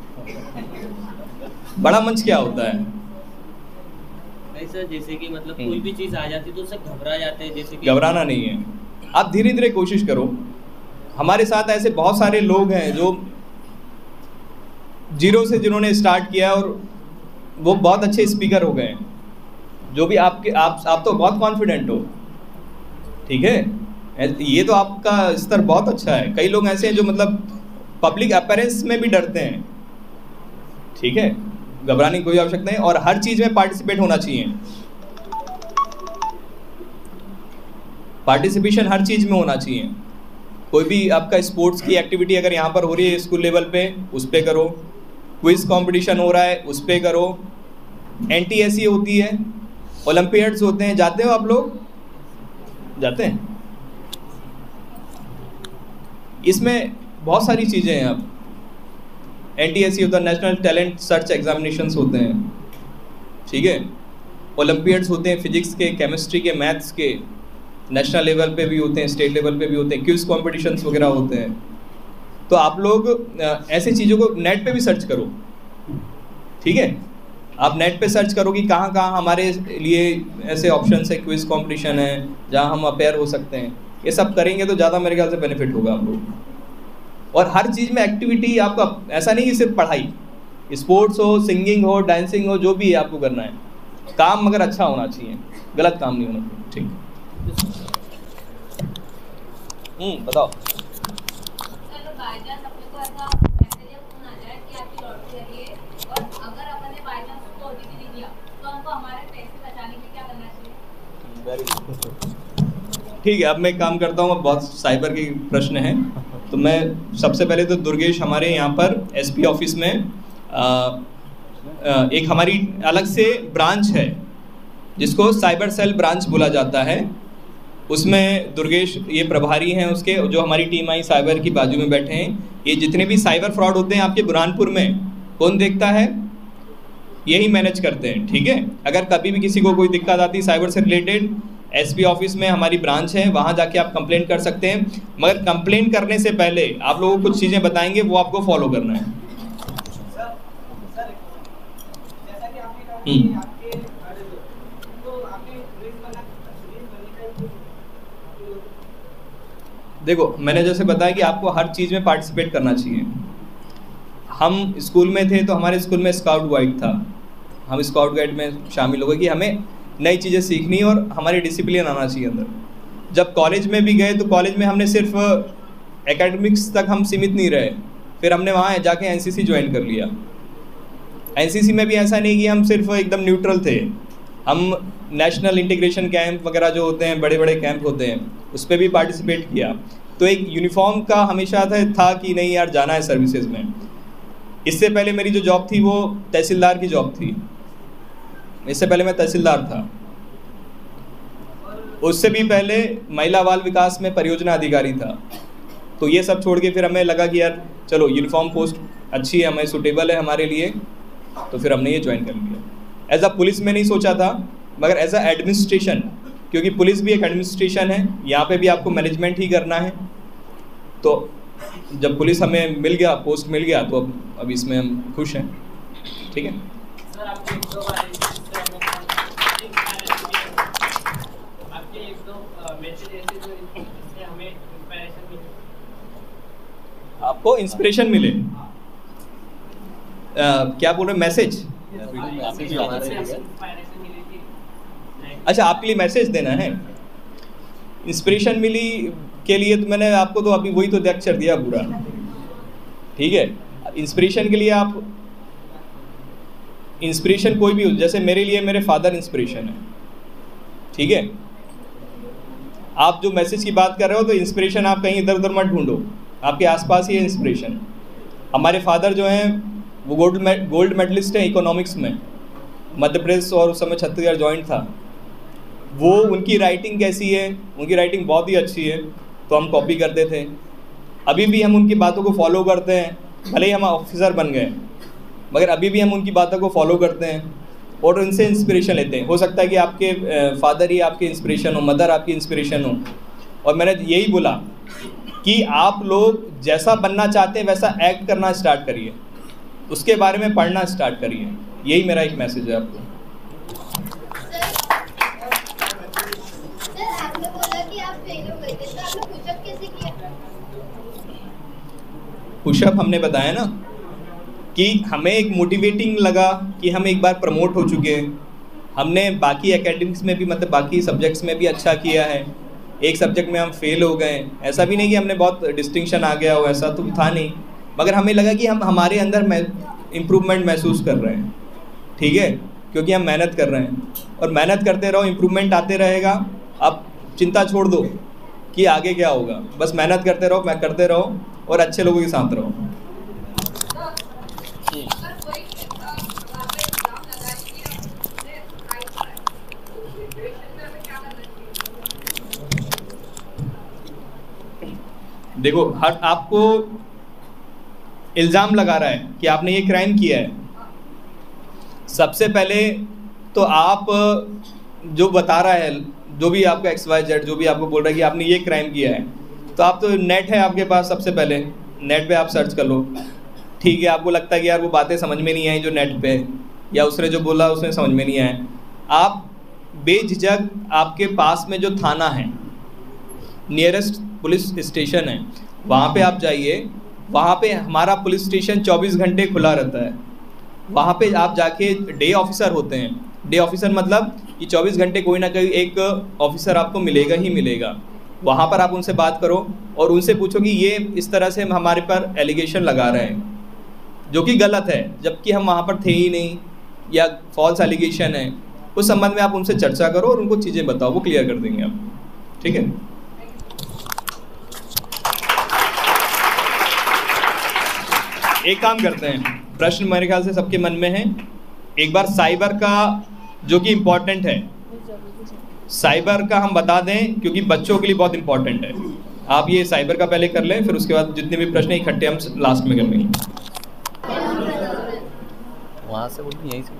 बड़ा मंच क्या होता है? नहीं सर, जैसे कि मतलब हम्म। कोई भी चीज़ आ जाती है तो उससे घबरा जाते हैं, जैसे कि घबराना नहीं है, आप धीरे धीरे कोशिश करो। हमारे साथ ऐसे बहुत सारे लोग हैं जो जीरो से जिन्होंने स्टार्ट किया और वो बहुत अच्छे स्पीकर हो गए। जो भी आपके आप आप तो बहुत कॉन्फिडेंट हो, ठीक है, ये तो आपका स्तर बहुत अच्छा है। कई लोग ऐसे हैं जो मतलब पब्लिक अपीयरेंस में भी डरते हैं, ठीक है। घबराने की कोई आवश्यकता नहीं, और हर चीज़ में पार्टिसिपेट होना चाहिए। पार्टिसिपेशन हर चीज़ में होना चाहिए। कोई भी आपका स्पोर्ट्स की एक्टिविटी अगर यहाँ पर हो रही है स्कूल लेवल पे, उस पर करो। क्विज कंपटीशन हो रहा है, उस पर करो। एन टी एस ई होती है, ओलंपियाड्स होते हैं, जाते हो आप लोग? जाते हैं। इसमें बहुत सारी चीज़ें हैं। अब एन टी एस ई होता है, नेशनल टैलेंट सर्च एग्जामिनेशंस होते हैं, ठीक है। ओलंपियाड्स होते हैं फिजिक्स के, केमिस्ट्री के, मैथ्स के, नेशनल लेवल पे भी होते हैं, स्टेट लेवल पे भी होते हैं, क्विज कॉम्पिटिशन्स वगैरह होते हैं। तो आप लोग ऐसी चीज़ों को नेट पे भी सर्च करो, ठीक है। आप नेट पे सर्च करो कि कहाँ कहाँ हमारे लिए ऐसे ऑप्शंस है, क्विज कॉम्पिटिशन है जहाँ हम अपेयर हो सकते हैं। ये सब करेंगे तो ज़्यादा मेरे ख्याल से बेनिफिट होगा आप लोग। और हर चीज़ में एक्टिविटी आपका, ऐसा नहीं कि सिर्फ पढ़ाई, स्पोर्ट्स हो, सिंगिंग हो, डांसिंग हो, जो भी है आपको करना है। काम मगर अच्छा होना चाहिए, गलत काम नहीं होना चाहिए, ठीक। हम्म बताओ। ठीक है, अब मैं काम करता हूँ। अब बहुत साइबर के प्रश्न हैं, तो मैं सबसे पहले तो दुर्गेश, हमारे यहाँ पर एसपी ऑफिस में आ, आ, एक हमारी अलग से ब्रांच है जिसको साइबर सेल ब्रांच बोला जाता है। उसमें दुर्गेश ये प्रभारी हैं उसके, जो हमारी टीम आई साइबर की बाजू में बैठे हैं। ये जितने भी साइबर फ्रॉड होते हैं आपके बुरहानपुर में, कौन देखता है? यही मैनेज करते हैं, ठीक है। अगर कभी भी किसी को कोई दिक्कत आती है साइबर से रिलेटेड, एसपी ऑफिस में हमारी ब्रांच है, वहाँ जाके आप कंप्लेंट कर सकते हैं। मगर कंप्लेंट करने से पहले आप लोगों को कुछ चीज़ें बताएंगे, वो आपको फॉलो करना है। हम्म देखो, मैंने जैसे बताया कि आपको हर चीज़ में पार्टिसिपेट करना चाहिए। हम स्कूल में थे तो हमारे स्कूल में स्काउट गाइड था, हम स्काउट गाइड में शामिल हो गए कि हमें नई चीज़ें सीखनी और हमारी डिसिप्लिन आना चाहिए अंदर। जब कॉलेज में भी गए तो कॉलेज में हमने सिर्फ एकेडमिक्स तक हम सीमित नहीं रहे, फिर हमने वहाँ जाके एनसीसी ज्वाइन कर लिया। एनसीसी में भी ऐसा नहीं कि हम सिर्फ एकदम न्यूट्रल थे, हम नेशनल इंटीग्रेशन कैंप वगैरह जो होते हैं, बड़े बड़े कैंप होते हैं, उस पर भी पार्टिसिपेट किया। तो एक यूनिफॉर्म का हमेशा था, था कि नहीं यार जाना है सर्विसेज में। इससे पहले मेरी जो जॉब थी वो तहसीलदार की जॉब थी, इससे पहले मैं तहसीलदार था। उससे भी पहले महिला बाल विकास में परियोजना अधिकारी था। तो ये सब छोड़ के फिर हमें लगा कि यार चलो यूनिफॉर्म पोस्ट अच्छी है, हमें सूटेबल है हमारे लिए, तो फिर हमने ये ज्वाइन कर लिया। एज अ पुलिस में नहीं सोचा था, मगर एज अ एडमिनिस्ट्रेशन, क्योंकि पुलिस भी एक एडमिनिस्ट्रेशन है, यहाँ पे भी आपको मैनेजमेंट ही करना है। तो जब पुलिस हमें मिल गया, पोस्ट मिल गया, तो अब अब इसमें हम खुश हैं, ठीक है। सर आपके आपको इंस्पिरेशन मिले। आ, क्या बोल रहे हैं, मैसेज? अच्छा, आपके लिए मैसेज देना है। इंस्पिरेशन मिली के लिए तो मैंने आपको तो अभी वही तो लेक्चर दिया पूरा, ठीक है। इंस्पिरेशन के लिए आप, इंस्पिरेशन कोई भी हो, जैसे मेरे लिए मेरे फादर इंस्पिरेशन है, ठीक है। आप जो मैसेज की बात कर रहे हो तो इंस्पिरेशन आप कहीं इधर उधर मत ढूंढो, आपके आसपास ही है इंस्पिरेशन। हमारे फादर जो हैं वो गोल्ड में गोल्ड मेडलिस्ट हैं इकोनॉमिक्स में, मध्य प्रदेश और उस समय छत्तीसगढ़ जॉइंट था। वो, उनकी राइटिंग कैसी है? उनकी राइटिंग बहुत ही अच्छी है, तो हम कॉपी करते थे। अभी भी हम उनकी बातों को फॉलो करते हैं, भले ही हम ऑफिसर बन गए मगर अभी भी हम उनकी बातों को फॉलो करते हैं और उनसे इंस्पिरेशन लेते हैं। हो सकता है कि आपके फादर ही आपके इंस्पिरेशन हो, मदर आपकी इंस्पिरेशन हो। और मैंने यही बोला कि आप लोग जैसा बनना चाहते हैं वैसा एक्ट करना स्टार्ट करिए, उसके बारे में पढ़ना स्टार्ट करिए। यही मेरा एक मैसेज है आपको। सर, आपने बोला कि आप फेल हो गए थे, तो आपने पुशअप कैसे किया? पुशअप हमने बताया ना कि हमें एक मोटिवेटिंग लगा कि हम एक बार प्रमोट हो चुके हैं। हमने बाकी एकेडमिक्स में भी, मतलब बाकी सब्जेक्ट्स में भी अच्छा किया है, एक सब्जेक्ट में हम फेल हो गए। ऐसा भी नहीं कि हमने बहुत डिस्टिंक्शन आ गया हो, ऐसा तो था नहीं, मगर हमें लगा कि हम हमारे अंदर इम्प्रूवमेंट महसूस कर रहे हैं, ठीक है, क्योंकि हम मेहनत कर रहे हैं। और मेहनत करते रहो, इम्प्रूवमेंट आते रहेगा। अब चिंता छोड़ दो कि आगे क्या होगा, बस मेहनत करते रहो, मैं करते रहो और अच्छे लोगों के साथ रहो। देखो, हर आपको इल्ज़ाम लगा रहा है कि आपने ये क्राइम किया है। सबसे पहले तो आप जो बता रहा है, जो भी आपका एक्स वाई जेड जो भी आपको बोल रहा है कि आपने ये क्राइम किया है, तो आप तो नेट है आपके पास, सबसे पहले नेट पे आप सर्च कर लो, ठीक है। आपको लगता है कि यार वो बातें समझ में नहीं आई जो नेट पे, या उसने जो बोला उसने समझ में नहीं आया, आप बेझिझक आपके पास में जो थाना है, नियरेस्ट पुलिस स्टेशन है, वहाँ पे आप जाइए। वहाँ पे हमारा पुलिस स्टेशन चौबीस घंटे खुला रहता है। वहाँ पे आप जाके, डे ऑफिसर होते हैं, डे ऑफिसर मतलब कि चौबीस घंटे कोई ना कोई एक ऑफिसर आपको मिलेगा ही मिलेगा। वहाँ पर आप उनसे बात करो और उनसे पूछो कि ये इस तरह से हमारे पर एलिगेशन लगा रहे हैं, जो कि गलत है, जबकि हम वहाँ पर थे ही नहीं, या फॉल्स एलिगेशन है। उस संबंध में आप उनसे चर्चा करो और उनको चीज़ें बताओ, वो क्लियर कर देंगे आप, ठीक है। एक काम करते हैं, प्रश्न मेरे ख्याल से सबके मन में है। एक बार साइबर का जो कि इम्पोर्टेंट है, साइबर का हम बता दें क्योंकि बच्चों के लिए बहुत इम्पोर्टेंट है। आप ये साइबर का पहले कर लें, फिर उसके बाद जितने भी प्रश्न इकट्ठे हम लास्ट में कर लेंगे। वहाँ से बोलिए, यहीं से।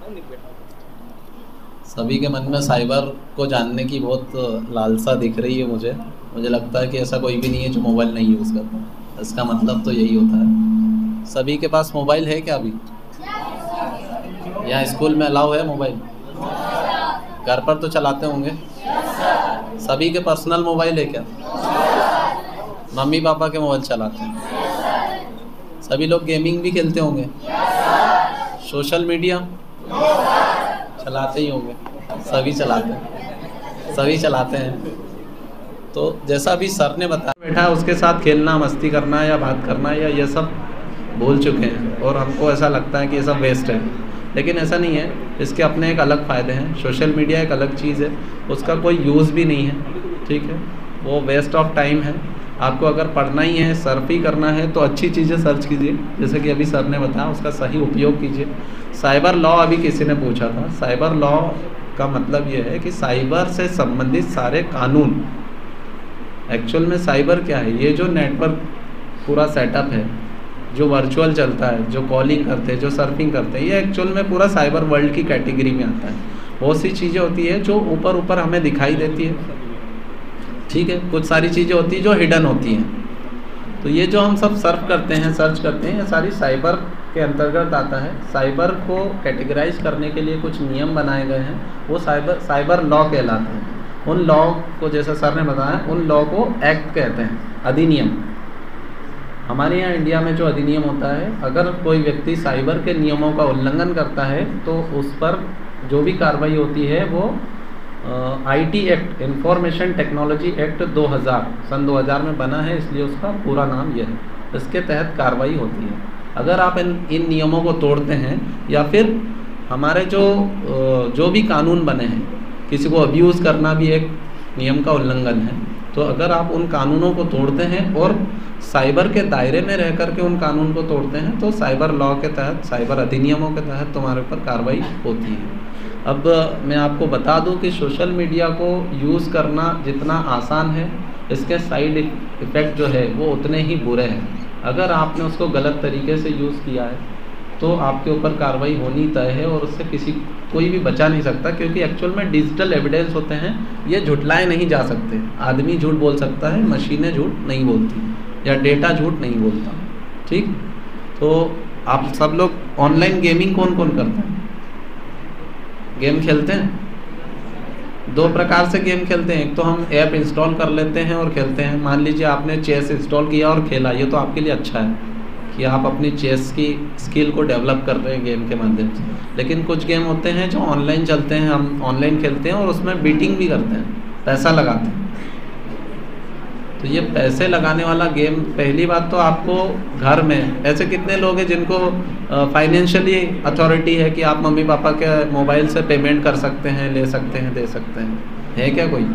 सभी के मन में साइबर को जानने की बहुत लालसा दिख रही है मुझे। मुझे लगता है कि ऐसा कोई भी नहीं है जो मोबाइल नहीं यूज़ करता। इसका मतलब तो यही होता है। सभी के पास मोबाइल है क्या अभी? यहाँ स्कूल में अलाउ है मोबाइल? घर पर तो चलाते होंगे। सभी के पर्सनल मोबाइल है क्या? मम्मी पापा के मोबाइल चलाते हैं। सभी लोग गेमिंग भी खेलते होंगे। सोशल मीडिया चलाते ही होंगे। सभी चलाते हैं, सभी चलाते हैं। तो जैसा अभी सर ने बताया, बैठा है उसके साथ खेलना, मस्ती करना या बात करना या ये सब भूल चुके हैं और हमको ऐसा लगता है कि ये सब वेस्ट है, लेकिन ऐसा नहीं है। इसके अपने एक अलग फ़ायदे हैं। सोशल मीडिया एक अलग चीज़ है, उसका कोई यूज़ भी नहीं है, ठीक है। वो वेस्ट ऑफ टाइम है। आपको अगर पढ़ना ही है, सर्फ ही करना है, तो अच्छी चीज़ें सर्च कीजिए, जैसे कि अभी सर ने बताया, उसका सही उपयोग कीजिए। साइबर लॉ अभी किसी ने पूछा था। साइबर लॉ का मतलब ये है कि साइबर से संबंधित सारे कानून। एक्चुअल में साइबर क्या है? ये जो नेटवर्क पूरा सेटअप है, जो वर्चुअल चलता है, जो कॉलिंग करते हैं, जो सर्फिंग करते हैं, ये एक्चुअल में पूरा साइबर वर्ल्ड की कैटेगरी में आता है। बहुत सी चीज़ें होती है जो ऊपर ऊपर हमें दिखाई देती है, ठीक है। कुछ सारी चीज़ें होती हैं जो हिडन होती हैं। तो ये जो हम सब सर्फ करते हैं, सर्च करते हैं, ये सारी साइबर के अंतर्गत आता है। साइबर को कैटेगराइज करने के लिए कुछ नियम बनाए गए हैं, वो साइबर साइबर लॉ कहलाते हैं। उन लॉ को, जैसे सर ने बताया, उन लॉ को एक्ट कहते हैं, अधिनियम। हमारे यहाँ इंडिया में जो अधिनियम होता है, अगर कोई व्यक्ति साइबर के नियमों का उल्लंघन करता है तो उस पर जो भी कार्रवाई होती है वो IT act, information technology act दो हज़ार, सन दो हज़ार में बना है, इसलिए उसका पूरा नाम ये है। इसके तहत कार्रवाई होती है। अगर आप इन इन नियमों को तोड़ते हैं या फिर हमारे जो जो भी कानून बने हैं, किसी को अब्यूज़ करना भी एक नियम का उल्लंघन है, तो अगर आप उन कानूनों को तोड़ते हैं और साइबर के दायरे में रह कर के उन कानून को तोड़ते हैं तो साइबर लॉ के तहत, साइबर अधिनियमों के तहत तुम्हारे ऊपर कार्रवाई होती है। अब मैं आपको बता दूं कि सोशल मीडिया को यूज़ करना जितना आसान है, इसके साइड इफ़ेक्ट जो है वो उतने ही बुरे हैं। अगर आपने उसको गलत तरीके से यूज़ किया है तो आपके ऊपर कार्रवाई होनी तय है और उससे किसी कोई भी बचा नहीं सकता, क्योंकि एक्चुअल में डिजिटल एविडेंस होते हैं, ये झुटलाए नहीं जा सकते। आदमी झूठ बोल सकता है, मशीनें झूठ नहीं बोलती, या डेटा झूठ नहीं बोलता। ठीक, तो आप सब लोग ऑनलाइन गेमिंग कौन कौन करते हैं? गेम खेलते हैं? दो प्रकार से गेम खेलते हैं। एक तो हम ऐप इंस्टॉल कर लेते हैं और खेलते हैं। मान लीजिए आपने चेस इंस्टॉल किया और खेला, ये तो आपके लिए अच्छा है कि आप अपनी चेस की स्किल को डेवलप कर रहे हैं गेम के माध्यम से। लेकिन कुछ गेम होते हैं जो ऑनलाइन चलते हैं, हम ऑनलाइन खेलते हैं और उसमें बीटिंग भी करते हैं, पैसा लगाते हैं। तो ये पैसे लगाने वाला गेम, पहली बात तो आपको घर में ऐसे कितने लोग हैं जिनको फाइनेंशियली अथॉरिटी है कि आप मम्मी पापा के मोबाइल से पेमेंट कर सकते हैं, ले सकते हैं, दे सकते हैं? है क्या कोई?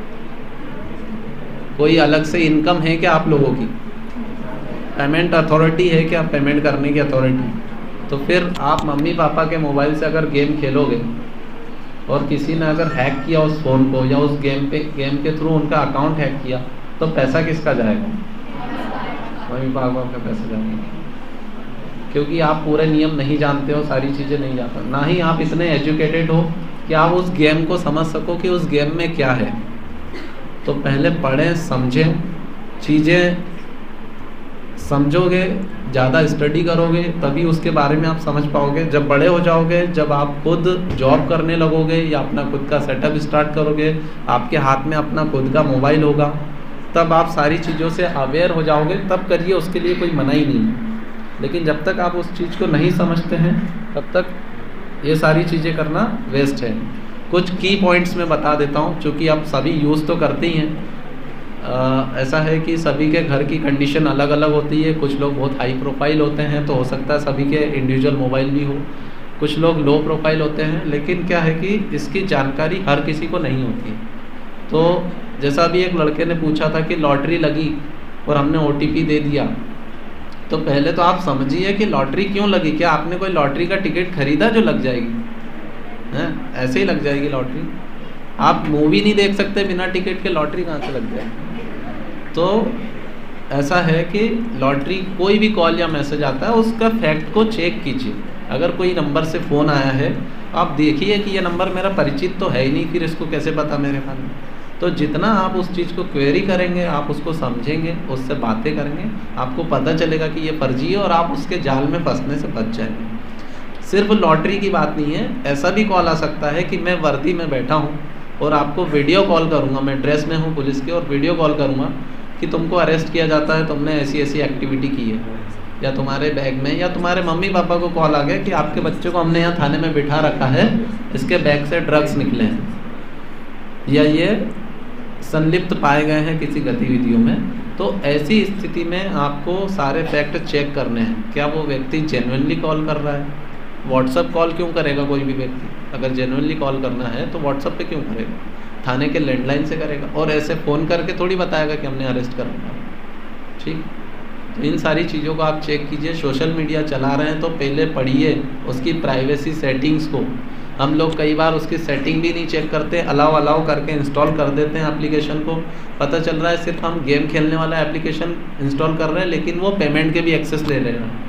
कोई अलग से इनकम है क्या आप लोगों की? पेमेंट अथॉरिटी है क्या, पेमेंट करने की अथॉरिटी? तो फिर आप मम्मी पापा के मोबाइल से अगर गेम खेलोगे और किसी ने अगर हैक किया उस फ़ोन को, या उस गेम पे गेम के थ्रू उनका अकाउंट हैक किया, तो पैसा किसका जाएगा? मम्मी पापा का पैसा जाएगा, क्योंकि आप पूरे नियम नहीं जानते हो, सारी चीज़ें नहीं जानते, ना ही आप इतने एजुकेटेड हो कि आप उस गेम को समझ सको कि उस गेम में क्या है। तो पहले पढ़ें, समझें, चीज़ें समझोगे, ज़्यादा स्टडी करोगे, तभी उसके बारे में आप समझ पाओगे। जब बड़े हो जाओगे, जब आप खुद जॉब करने लगोगे या अपना खुद का सेटअप स्टार्ट करोगे, आपके हाथ में अपना खुद का मोबाइल होगा, तब आप सारी चीज़ों से अवेयर हो जाओगे, तब करिए, उसके लिए कोई मना ही नहीं है। लेकिन जब तक आप उस चीज़ को नहीं समझते हैं तब तक ये सारी चीज़ें करना वेस्ट है। कुछ की पॉइंट्स मैं बता देता हूँ, चूँकि आप सभी यूज़ तो करते ही हैं। आ, ऐसा है कि सभी के घर की कंडीशन अलग अलग होती है। कुछ लोग बहुत हाई प्रोफाइल होते हैं, तो हो सकता है सभी के इंडिविजुअल मोबाइल भी हो। कुछ लोग लो प्रोफाइल होते हैं, लेकिन क्या है कि इसकी जानकारी हर किसी को नहीं होती। तो जैसा अभी एक लड़के ने पूछा था कि लॉटरी लगी और हमने ओ टी पी दे दिया, तो पहले तो आप समझिए कि लॉटरी क्यों लगी। क्या आपने कोई लॉटरी का टिकट खरीदा जो लग जाएगी? हैं, ऐसे ही लग जाएगी लॉटरी। आप मूवी नहीं देख सकते बिना टिकट के, लॉटरी कहाँ से लग जाएगी? तो ऐसा है कि लॉटरी, कोई भी कॉल या मैसेज आता है उसका फैक्ट को चेक कीजिए। अगर कोई नंबर से फ़ोन आया है, आप देखिए कि ये नंबर मेरा परिचित तो है ही नहीं, फिर इसको कैसे पता मेरे पास में। तो जितना आप उस चीज़ को क्वेरी करेंगे, आप उसको समझेंगे, उससे बातें करेंगे, आपको पता चलेगा कि ये फर्जी है और आप उसके जाल में फंसने से बच जाएंगे। सिर्फ लॉटरी की बात नहीं है, ऐसा भी कॉल आ सकता है कि मैं वर्दी में बैठा हूँ और आपको वीडियो कॉल करूँगा, मैं ड्रेस में हूँ पुलिस के, और वीडियो कॉल करूँगा कि तुमको अरेस्ट किया जाता है, तुमने ऐसी ऐसी एक्टिविटी की है, या तुम्हारे बैग में, या तुम्हारे मम्मी पापा को कॉल आ गया कि आपके बच्चे को हमने यहाँ थाने में बिठा रखा है, इसके बैग से ड्रग्स निकले हैं, या ये संलिप्त पाए गए हैं किसी गतिविधियों में। तो ऐसी स्थिति में आपको सारे फैक्ट चेक करने हैं। क्या वो व्यक्ति जेन्युइनली कॉल कर रहा है? व्हाट्सअप कॉल क्यों करेगा कोई भी व्यक्ति? अगर जेन्युइनली कॉल करना है तो व्हाट्सअप पे क्यों करेगा? थाने के लैंडलाइन से करेगा, और ऐसे फ़ोन करके थोड़ी बताएगा कि हमने अरेस्ट कर रखा है। ठीक, तो इन सारी चीज़ों को आप चेक कीजिए। सोशल मीडिया चला रहे हैं तो पहले पढ़िए उसकी प्राइवेसी सेटिंग्स को। हम लोग कई बार उसकी सेटिंग भी नहीं चेक करते, अलाउ अलाउ करके इंस्टॉल कर देते हैं एप्लीकेशन को। पता चल रहा है सिर्फ हम गेम खेलने वाला एप्लीकेशन इंस्टॉल कर रहे हैं, लेकिन वो पेमेंट के भी एक्सेस ले रहे हैं।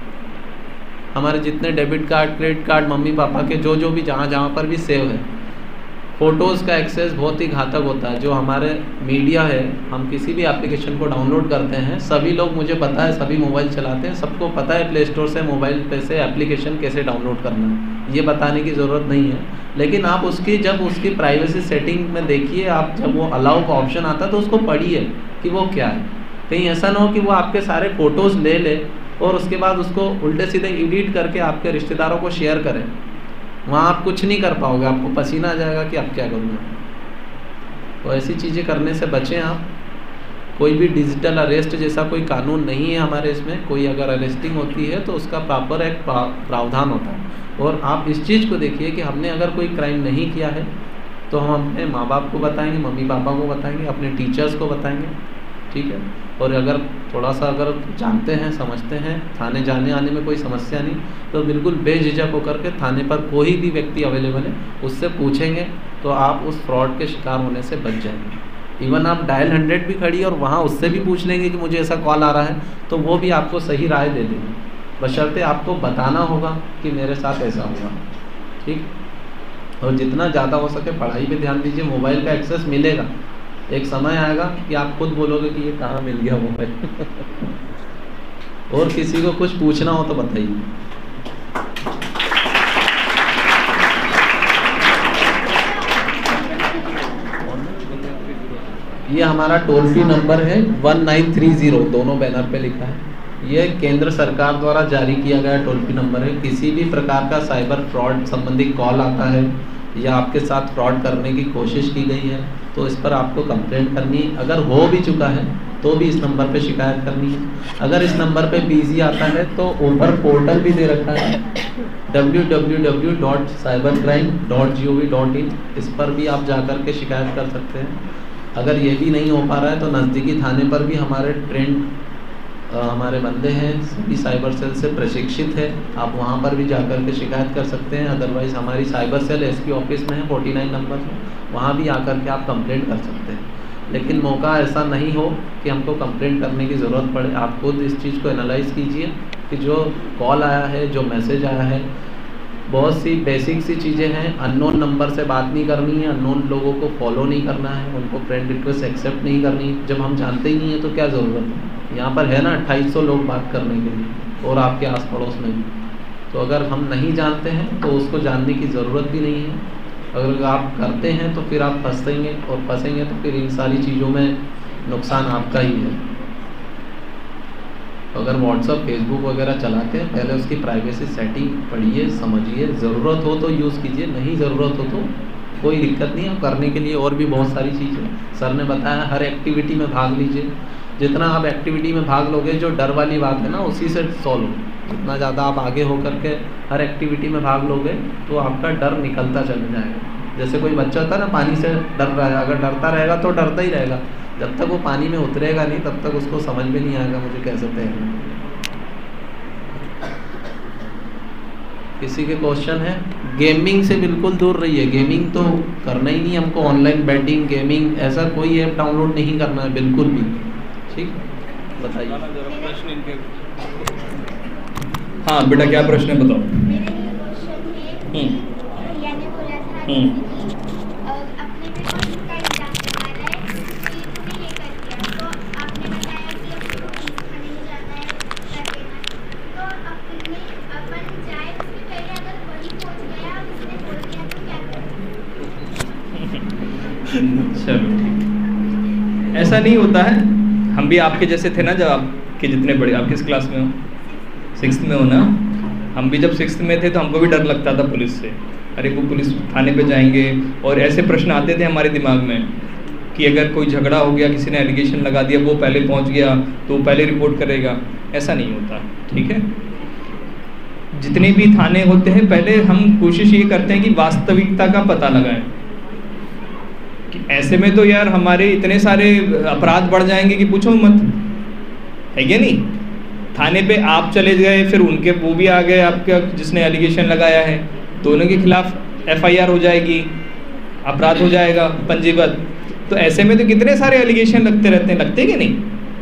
हमारे जितने डेबिट कार्ड, क्रेडिट कार्ड, मम्मी पापा के जो जो भी जहाँ जहाँ पर भी सेव है, फ़ोटोज़ का एक्सेस बहुत ही घातक होता है। जो हमारे मीडिया है, हम किसी भी एप्लीकेशन को डाउनलोड करते हैं, सभी लोग, मुझे पता है सभी मोबाइल चलाते हैं, सबको पता है प्ले स्टोर से मोबाइल पे से एप्लीकेशन कैसे डाउनलोड करना है, ये बताने की ज़रूरत नहीं है। लेकिन आप उसकी जब उसकी प्राइवेसी सेटिंग में देखिए, आप जब वो अलाउ का ऑप्शन आता है तो उसको पढ़िए कि वो क्या है। कहीं ऐसा ना हो कि वो आपके सारे फ़ोटोज़ ले ले और उसके बाद उसको उल्टे सीधे एडिट करके आपके रिश्तेदारों को शेयर करें। वहाँ आप कुछ नहीं कर पाओगे, आपको पसीना आ जाएगा कि अब क्या करूँगा। तो ऐसी चीज़ें करने से बचें आप। कोई भी डिजिटल अरेस्ट जैसा कोई कानून नहीं है हमारे इसमें। कोई अगर अरेस्टिंग होती है तो उसका प्रॉपर एक प्रावधान होता है। और आप इस चीज़ को देखिए कि हमने अगर कोई क्राइम नहीं किया है तो हम अपने माँ बाप को बताएंगे, मम्मी पापा को बताएंगे, अपने टीचर्स को बताएंगे, ठीक है। और अगर थोड़ा सा अगर जानते हैं, समझते हैं, थाने जाने आने में कोई समस्या नहीं, तो बिल्कुल बेझिझक होकर के थाने पर कोई भी व्यक्ति अवेलेबल है उससे पूछेंगे तो आप उस फ्रॉड के शिकार होने से बच जाएंगे। इवन आप डायल हंड्रेड भी खड़ी और वहाँ उससे भी पूछ लेंगे कि मुझे ऐसा कॉल आ रहा है, तो वो भी आपको सही राय दे देंगे, बशर्ते आपको बताना होगा कि मेरे साथ ऐसा हुआ, ठीक। और जितना ज़्यादा हो सके पढ़ाई पे ध्यान दीजिए। मोबाइल का एक्सेस मिलेगा, एक समय आएगा कि आप खुद बोलोगे कि ये कहाँ मिल गया मोबाइल। और किसी को कुछ पूछना हो तो बताइए। ये हमारा टोल फ्री नंबर है वन नाइन थ्री ज़ीरो, दोनों बैनर पे लिखा है। ये केंद्र सरकार द्वारा जारी किया गया टोल फ्री नंबर है। किसी भी प्रकार का साइबर फ्रॉड संबंधी कॉल आता है या आपके साथ फ्रॉड करने की कोशिश की गई है तो इस पर आपको कंप्लेंट करनी है। अगर हो भी चुका है तो भी इस नंबर पे शिकायत करनी है। अगर इस नंबर पे बिजी आता है तो ऊपर पोर्टल भी दे रखा है W W W dot cyber crime dot G O V dot in, इस पर भी आप जाकर के शिकायत कर सकते हैं। अगर ये भी नहीं हो पा रहा है तो नज़दीकी थाने पर भी हमारे ट्रेंड हमारे बंदे हैं, सभी साइबर सेल से प्रशिक्षित है, आप वहाँ पर भी जाकर के शिकायत कर सकते हैं। अदरवाइज़ हमारी साइबर सेल एसपी ऑफिस में है फोर्टी नाइन नंबर है, वहाँ भी आकर के आप कंप्लेंट कर सकते हैं। लेकिन मौका ऐसा नहीं हो कि हमको कंप्लेंट करने की ज़रूरत पड़े। आप खुद इस चीज़ को एनालाइज़ कीजिए कि जो कॉल आया है, जो मैसेज आया है, बहुत सी बेसिक सी चीज़ें हैं। अननोन नंबर से बात नहीं करनी है, अननोन लोगों को फॉलो नहीं करना है, उनको फ्रेंड रिक्वेस्ट एक्सेप्ट नहीं करनी। जब हम जानते ही नहीं है तो क्या ज़रूरत है। यहाँ पर है ना अट्ठाईस सौ लोग बात करने के लिए और आपके आस पड़ोस में भी। तो अगर हम नहीं जानते हैं तो उसको जानने की ज़रूरत भी नहीं है। अगर आप करते हैं तो फिर आप फंसेंगे और फंसेंगे तो फिर इन सारी चीज़ों में नुकसान आपका ही है। अगर व्हाट्सअप फेसबुक वगैरह चलाते हैं पहले उसकी प्राइवेसी सेटिंग पढ़िए, समझिए, ज़रूरत हो तो यूज़ कीजिए, नहीं ज़रूरत हो तो कोई दिक्कत नहीं है। करने के लिए और भी बहुत सारी चीज़ें सर ने बताया। हर एक्टिविटी में भाग लीजिए। जितना आप एक्टिविटी में भाग लोगे, जो डर वाली बात है ना उसी से सॉल्व हो। जितना ज़्यादा आप आगे हो करके हर एक्टिविटी में भाग लोगे तो आपका डर निकलता चला जाएगा। जैसे कोई बच्चा होता है ना पानी से डर रहा है, अगर डरता रहेगा तो डरता ही रहेगा, जब तक वो पानी में उतरेगा नहीं तब तक उसको समझ में नहीं आएगा मुझे कैसे तैरना। किसी के क्वेश्चन है? गेमिंग से बिल्कुल दूर रहिए। गेमिंग तो करना ही नहीं हमको। ऑनलाइन बैटिंग, गेमिंग, ऐसा कोई ऐप डाउनलोड नहीं करना है बिल्कुल भी, ठीक। बताइए। हाँ बेटा, क्या प्रश्न है बताओ। मेरे लिए क्वेश्चन है, भैया ने बोला था कि अ, अपने में कोई का इल्जाम लगा रहा है कि तूने ये कर दिया, तो आपने बताया कि अपने को पुलिस थाने में जाना है कर देना। तो अपने अपन जाए उसके पहले अगर वही पहुंच गया और उसने बोल दिया तो क्या करें? चलो ठीक, ऐसा नहीं होता है। हम भी आपके जैसे थे ना, जब आपके जितने बड़े, आप किस क्लास में हो? सिक्स्थ में हो ना। हम भी जब सिक्स्थ में थे तो हमको भी डर लगता था पुलिस से। अरे वो पुलिस थाने पे जाएंगे, और ऐसे प्रश्न आते थे हमारे दिमाग में कि अगर कोई झगड़ा हो गया, किसी ने एलिगेशन लगा दिया, वो पहले पहुंच गया तो वो पहले रिपोर्ट करेगा। ऐसा नहीं होता, ठीक है। जितने भी थाने होते हैं पहले हम कोशिश ये करते हैं कि वास्तविकता का पता लगाएं कि ऐसे में तो यार हमारे इतने सारे अपराध बढ़ जाएंगे कि पूछो मत, है क्या नहीं। थाने पे आप चले गए, फिर उनके वो भी आ गए आपका जिसने एलिगेशन लगाया है, दोनों के खिलाफ एफ आई आर हो जाएगी, अपराध हो जाएगा पंजीबद्ध। तो ऐसे में तो कितने सारे एलिगेशन लगते रहते हैं, लगते कि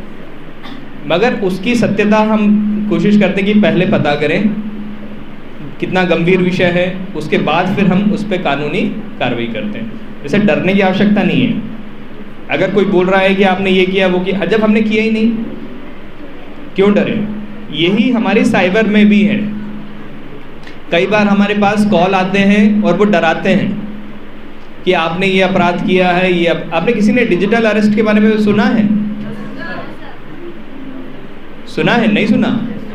नहीं। मगर उसकी सत्यता हम कोशिश करते हैं कि पहले पता करें। कितना गंभीर विषय है, उसके बाद फिर हम उस पर कानूनी कार्रवाई करते हैं। वैसे डरने की आवश्यकता नहीं है। अगर कोई बोल रहा है कि आपने ये किया वो किया, जब हमने किया ही नहीं, क्यों डरे? यही हमारे साइबर में भी है। कई बार हमारे पास कॉल आते हैं और वो डराते हैं कि आपने ये अपराध किया है, ये अप... आपने किसी ने डिजिटल अरेस्ट के बारे में सुना है? सुना है? नहीं सुना?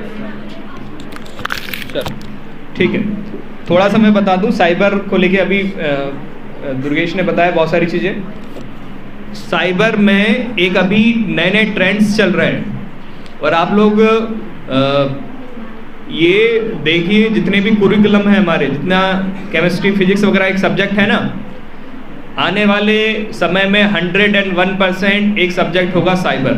चल ठीक है, थोड़ा सा मैं बता दूं साइबर को लेके। अभी दुर्गेश ने बताया बहुत सारी चीज़ें। साइबर में एक अभी नए नए ट्रेंड्स चल रहे हैं, और आप लोग आ, ये देखिए जितने भी कुरिकुलम है हमारे, जितना केमिस्ट्री फिजिक्स वगैरह एक सब्जेक्ट है ना, आने वाले समय में हंड्रेड एंड वन परसेंट एक सब्जेक्ट होगा साइबर।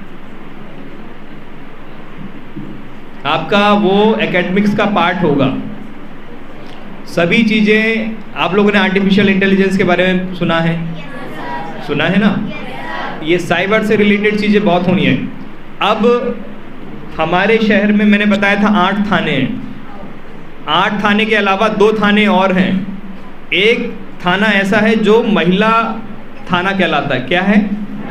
आपका वो एकेडमिक्स का पार्ट होगा। सभी चीज़ें, आप लोगों ने आर्टिफिशियल इंटेलिजेंस के बारे में सुना है? सुना है ना? ये साइबर से रिलेटेड चीज़ें बहुत होनी है। अब हमारे शहर में मैंने बताया था आठ थाने हैं। आठ थाने के अलावा दो थाने और हैं। एक थाना ऐसा है जो महिला थाना कहलाता है। क्या है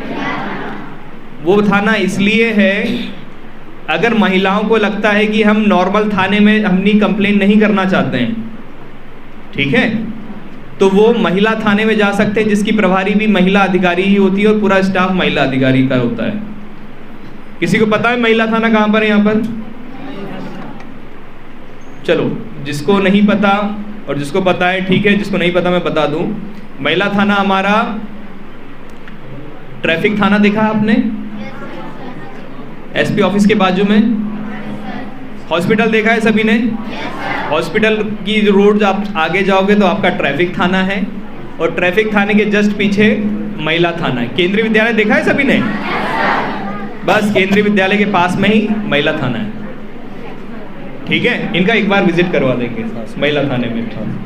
वो थाना? इसलिए है अगर महिलाओं को लगता है कि हम नॉर्मल थाने में अपनी कंप्लेन नहीं करना चाहते हैं, ठीक है, तो वो महिला थाने में जा सकते हैं, जिसकी प्रभारी भी महिला अधिकारी ही होती है और पूरा स्टाफ महिला अधिकारी का होता है। किसी को पता है महिला थाना कहाँ पर है? यहाँ पर चलो, जिसको नहीं पता और जिसको पता है ठीक है, जिसको नहीं पता मैं बता दूं। महिला थाना हमारा ट्रैफिक थाना देखा आपने? एसपी ऑफिस के बाजू में। हॉस्पिटल देखा है सभी ने? हॉस्पिटल की रोड आप आगे जाओगे तो आपका ट्रैफिक थाना है, और ट्रैफिक थाने के जस्ट पीछे महिला थाना है। केंद्रीय विद्यालय देखा है सभी ने? बस केंद्रीय विद्यालय के पास में ही महिला थाना है, ठीक है। इनका एक बार विजिट करवा देंगे महिला थाने में।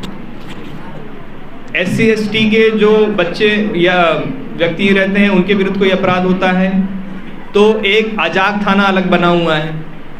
एस सी एस टी के जो बच्चे या व्यक्ति रहते हैं उनके विरुद्ध कोई अपराध होता है तो एक अजाक थाना अलग बना हुआ है,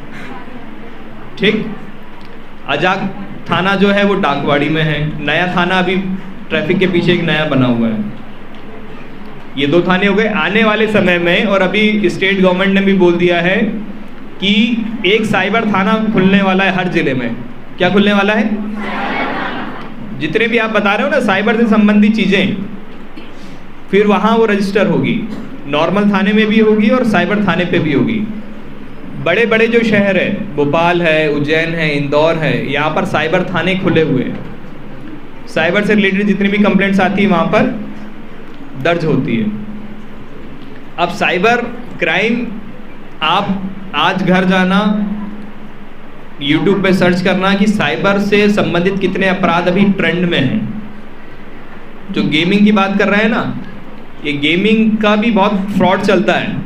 ठीक। अजाक थाना जो है वो डाकवाड़ी में है। नया थाना अभी ट्रैफिक के पीछे एक नया बना हुआ है। ये दो थाने हो गए। आने वाले समय में, और अभी स्टेट गवर्नमेंट ने भी बोल दिया है कि एक साइबर थाना खुलने वाला है हर जिले में। क्या खुलने वाला है? जितने भी आप बता रहे हो ना साइबर से संबंधित चीज़ें, फिर वहाँ वो रजिस्टर होगी। नॉर्मल थाने में भी होगी और साइबर थाने पे भी होगी। बड़े बड़े जो शहर है, भोपाल है, उज्जैन है, इंदौर है, यहाँ पर साइबर थाने खुले हुए हैं। साइबर से रिलेटेड जितनी भी कंप्लेंट्स आती है वहाँ पर दर्ज होती है। अब साइबर क्राइम, आप आज घर जाना, यूट्यूब पे सर्च करना कि साइबर से संबंधित कितने अपराध अभी ट्रेंड में हैं। जो गेमिंग की बात कर रहे हैं ना, ये गेमिंग का भी बहुत फ्रॉड चलता है।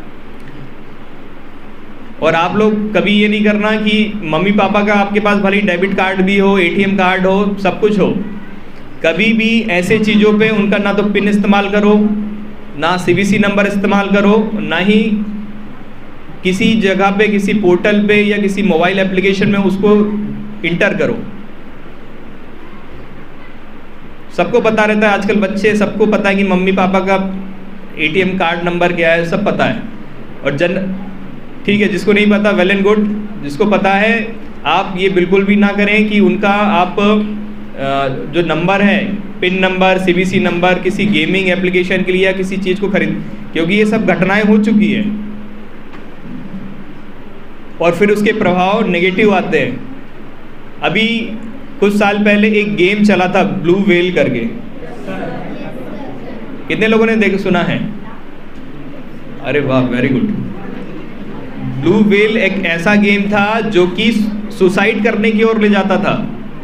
और आप लोग कभी ये नहीं करना कि मम्मी पापा का आपके पास भले ही डेबिट कार्ड भी हो, एटीएम कार्ड हो, सब कुछ हो, कभी भी ऐसे चीज़ों पे उनका ना तो पिन इस्तेमाल करो, ना सीवीसी नंबर इस्तेमाल करो, ना ही किसी जगह पे, किसी पोर्टल पे या किसी मोबाइल एप्लीकेशन में उसको इंटर करो। सबको पता रहता है आजकल, बच्चे सबको पता है कि मम्मी पापा का एटीएम कार्ड नंबर क्या है, सब पता है। और जन ठीक है, जिसको नहीं पता वेल एंड गुड, जिसको पता है आप ये बिल्कुल भी ना करें कि उनका आप जो नंबर है, पिन नंबर, सीवीसी नंबर, किसी गेमिंग एप्लीकेशन के लिए या किसी चीज़ को खरीद, क्योंकि ये सब घटनाएं हो चुकी है और फिर उसके प्रभाव नेगेटिव आते हैं। अभी कुछ साल पहले एक गेम चला था ब्लू व्हेल करके, कितने लोगों ने देख सुना है? अरे वाह, वेरी गुड। ब्लू व्हेल एक ऐसा गेम था जो कि सुसाइड करने की ओर ले जाता था।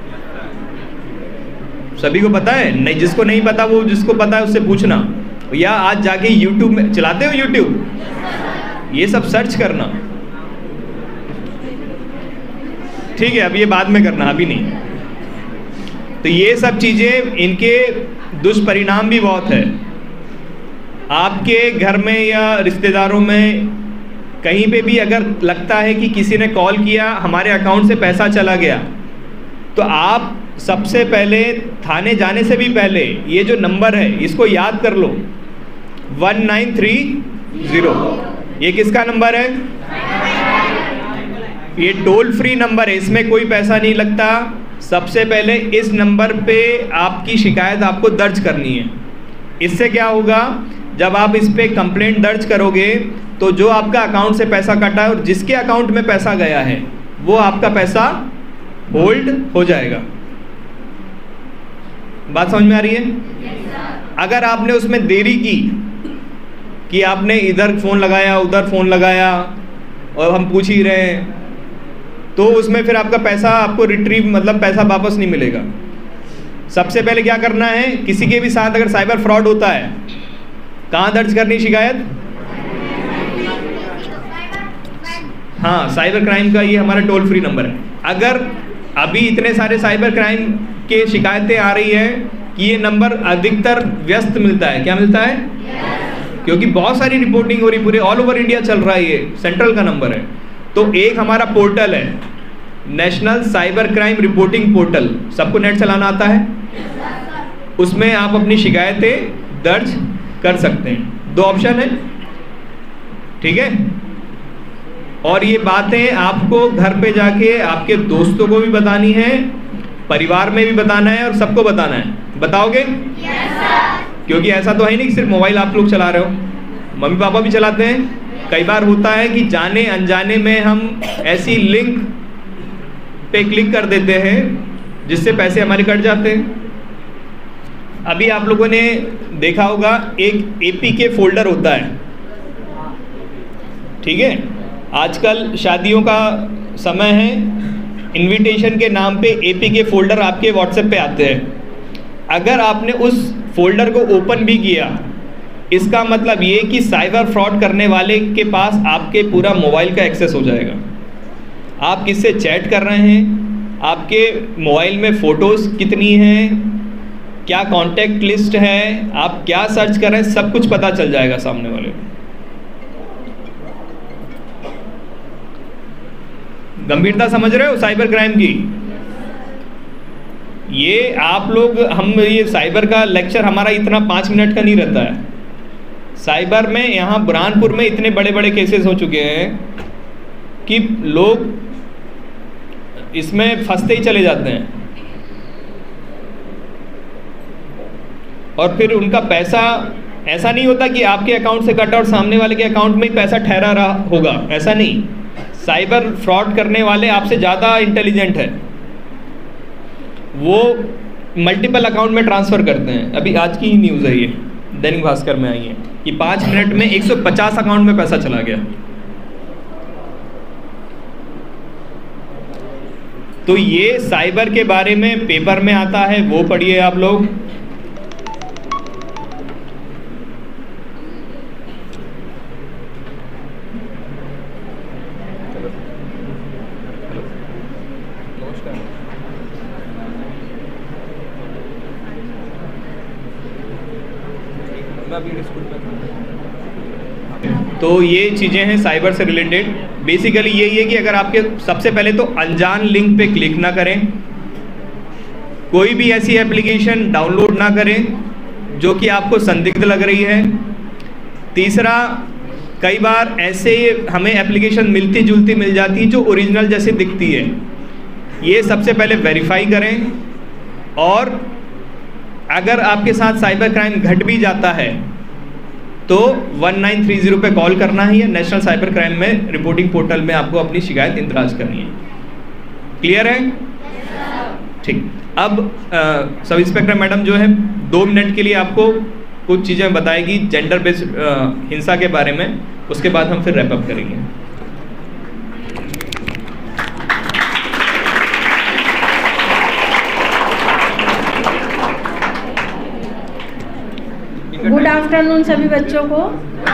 सभी को पता है? नहीं, जिसको नहीं पता वो जिसको पता है उससे पूछना, या आज जाके यूट्यूब में चलाते हो, यूट्यूब ये सब सर्च करना, ठीक है। अब ये बाद में करना, अभी नहीं। तो ये सब चीज़ें, इनके दुष्परिणाम भी बहुत है। आपके घर में या रिश्तेदारों में कहीं पे भी अगर लगता है कि किसी ने कॉल किया, हमारे अकाउंट से पैसा चला गया, तो आप सबसे पहले थाने जाने से भी पहले ये जो नंबर है इसको याद कर लो, वन नाइन थ्री ज़ीरो। ये किसका नंबर है? ये टोल फ्री नंबर है, इसमें कोई पैसा नहीं लगता। सबसे पहले इस नंबर पे आपकी शिकायत आपको दर्ज करनी है। इससे क्या होगा, जब आप इस पे कंप्लेंट दर्ज करोगे तो जो आपका अकाउंट से पैसा कटा है और जिसके अकाउंट में पैसा गया है वो आपका पैसा होल्ड हो जाएगा। बात समझ में आ रही है? अगर आपने उसमें देरी की कि आपने इधर फ़ोन लगाया उधर फ़ोन लगाया और हम पूछ ही रहे हैं, तो उसमें फिर आपका पैसा आपको रिट्रीव मतलब पैसा वापस नहीं मिलेगा। सबसे पहले क्या करना है, किसी के भी साथ अगर साइबर फ्रॉड होता है कहाँ दर्ज करनी शिकायत? हाँ, साइबर क्राइम का ये हमारा टोल फ्री नंबर है। अगर अभी इतने सारे साइबर क्राइम के शिकायतें आ रही हैं कि ये नंबर अधिकतर व्यस्त मिलता है। क्या मिलता है? क्योंकि बहुत सारी रिपोर्टिंग हो रही, पूरे ऑल ओवर इंडिया चल रहा है, ये सेंट्रल का नंबर है। तो एक हमारा पोर्टल है, national cyber crime reporting portal. सबको नेट चलाना आता है? उसमें आप अपनी शिकायतें दर्ज कर सकते हैं। दो ऑप्शन है, ठीक है। और ये बातें आपको घर पे जाके आपके दोस्तों को भी बतानी है, परिवार में भी बताना है और सबको बताना है। बताओगे? yes, sir। क्योंकि ऐसा तो है नहीं कि सिर्फ मोबाइल आप लोग चला रहे हो, मम्मी पापा भी चलाते हैं। कई बार होता है कि जाने अनजाने में हम ऐसी लिंक पे क्लिक कर देते हैं जिससे पैसे हमारे कट जाते हैं। अभी आप लोगों ने देखा होगा एक एपीके फोल्डर होता है, ठीक है। आजकल शादियों का समय है, इनविटेशन के नाम पे एपीके फोल्डर आपके व्हाट्सएप पे आते हैं। अगर आपने उस फोल्डर को ओपन भी किया, इसका मतलब ये कि साइबर फ्रॉड करने वाले के पास आपके पूरा मोबाइल का एक्सेस हो जाएगा। आप किससे चैट कर रहे हैं, आपके मोबाइल में फ़ोटोज़ कितनी हैं, क्या कॉन्टैक्ट लिस्ट है, आप क्या सर्च कर रहे हैं, सब कुछ पता चल जाएगा सामने वाले को। गंभीरता समझ रहे हो साइबर क्राइम की? ये आप लोग, हम ये साइबर का लेक्चर हमारा इतना पाँच मिनट का नहीं रहता है। साइबर में यहाँ बुरहानपुर में इतने बड़े बड़े केसेस हो चुके हैं कि लोग इसमें फंसते ही चले जाते हैं और फिर उनका पैसा ऐसा नहीं होता कि आपके अकाउंट से कटा और सामने वाले के अकाउंट में ही पैसा ठहरा रहा होगा, ऐसा नहीं। साइबर फ्रॉड करने वाले आपसे ज़्यादा इंटेलिजेंट है, वो मल्टीपल अकाउंट में ट्रांसफ़र करते हैं। अभी आज की ही न्यूज़ है, ये दैनिक भास्कर में आई है कि पाँच मिनट में एक सौ पचास अकाउंट में पैसा चला गया। तो ये साइबर के बारे में पेपर में आता है, वो पढ़िए आप लोग। तो ये चीज़ें हैं साइबर से रिलेटेड। बेसिकली यही है कि अगर आपके, सबसे पहले तो अनजान लिंक पे क्लिक ना करें, कोई भी ऐसी एप्लीकेशन डाउनलोड ना करें जो कि आपको संदिग्ध लग रही है। तीसरा, कई बार ऐसे हमें एप्लीकेशन मिलती जुलती मिल जाती है जो ओरिजिनल जैसे दिखती है, ये सबसे पहले वेरीफाई करें। और अगर आपके साथ साइबर क्राइम घट भी जाता है तो वन नाइन थ्री ज़ीरो पे कॉल करना ही है। नेशनल साइबर क्राइम में रिपोर्टिंग पोर्टल में आपको अपनी शिकायत इंदराज करनी है। क्लियर है? ठीक। अब आ, सब इंस्पेक्टर मैडम जो है दो मिनट के लिए आपको कुछ चीज़ें बताएगी जेंडर बेस्ड हिंसा के बारे में, उसके बाद हम फिर रैप अप करेंगे। गुड आफ्टरनून सभी बच्चों को।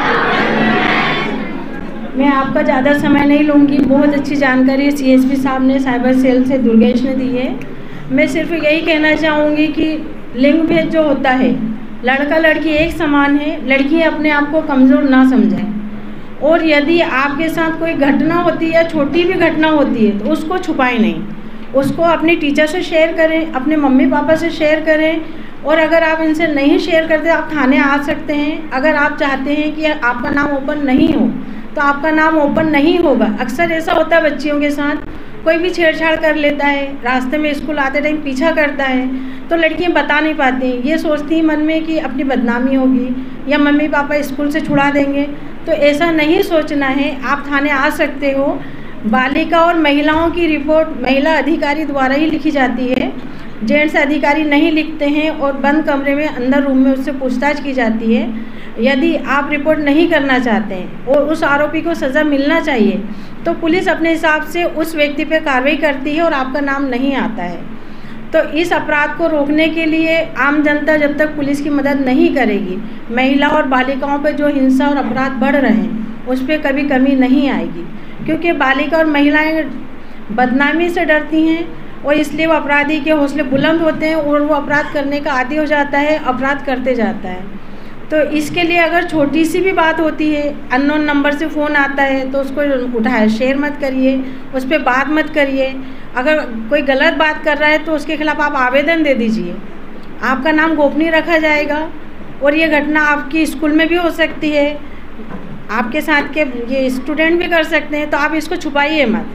मैं आपका ज़्यादा समय नहीं लूँगी, बहुत अच्छी जानकारी सीएसपी साहब ने साइबर सेल से दुर्गेश ने दी है। मैं सिर्फ यही कहना चाहूँगी कि लिंग भेद जो होता है, लड़का लड़की एक समान है, लड़की अपने आप को कमज़ोर ना समझें। और यदि आपके साथ कोई घटना होती है या छोटी भी घटना होती है तो उसको छुपाएं नहीं, उसको अपनी टीचर से शेयर करें, अपने मम्मी पापा से शेयर करें, और अगर आप इनसे नहीं शेयर करते आप थाने आ सकते हैं। अगर आप चाहते हैं कि आपका नाम ओपन नहीं हो तो आपका नाम ओपन नहीं होगा। अक्सर ऐसा होता है बच्चियों के साथ, कोई भी छेड़छाड़ कर लेता है, रास्ते में स्कूल आते टाइम पीछा करता है, तो लड़कियां बता नहीं पाती, ये सोचती हैं मन में कि अपनी बदनामी होगी या मम्मी पापा स्कूल से छुड़ा देंगे। तो ऐसा नहीं सोचना है, आप थाने आ सकते हो। बालिका और महिलाओं की रिपोर्ट महिला अधिकारी द्वारा ही लिखी जाती है, जेंट्स अधिकारी नहीं लिखते हैं, और बंद कमरे में अंदर रूम में उससे पूछताछ की जाती है। यदि आप रिपोर्ट नहीं करना चाहते हैं और उस आरोपी को सज़ा मिलना चाहिए तो पुलिस अपने हिसाब से उस व्यक्ति पर कार्रवाई करती है और आपका नाम नहीं आता है। तो इस अपराध को रोकने के लिए आम जनता जब तक पुलिस की मदद नहीं करेगी, महिला और बालिकाओं पर जो हिंसा और अपराध बढ़ रहे हैं उस पर कभी कमी नहीं आएगी, क्योंकि बालिका और महिलाएं बदनामी से डरती हैं और इसलिए वो अपराधी के हौसले बुलंद होते हैं और वो अपराध करने का आदी हो जाता है, अपराध करते जाता है। तो इसके लिए अगर छोटी सी भी बात होती है, अननोन नंबर से फ़ोन आता है तो उसको उठाए शेयर मत करिए, उस पर बात मत करिए। अगर कोई गलत बात कर रहा है तो उसके खिलाफ़ आप आवेदन दे दीजिए, आपका नाम गोपनीय रखा जाएगा। और ये घटना आपकी स्कूल में भी हो सकती है, आपके साथ के ये स्टूडेंट भी कर सकते हैं, तो आप इसको छुपाइए मत।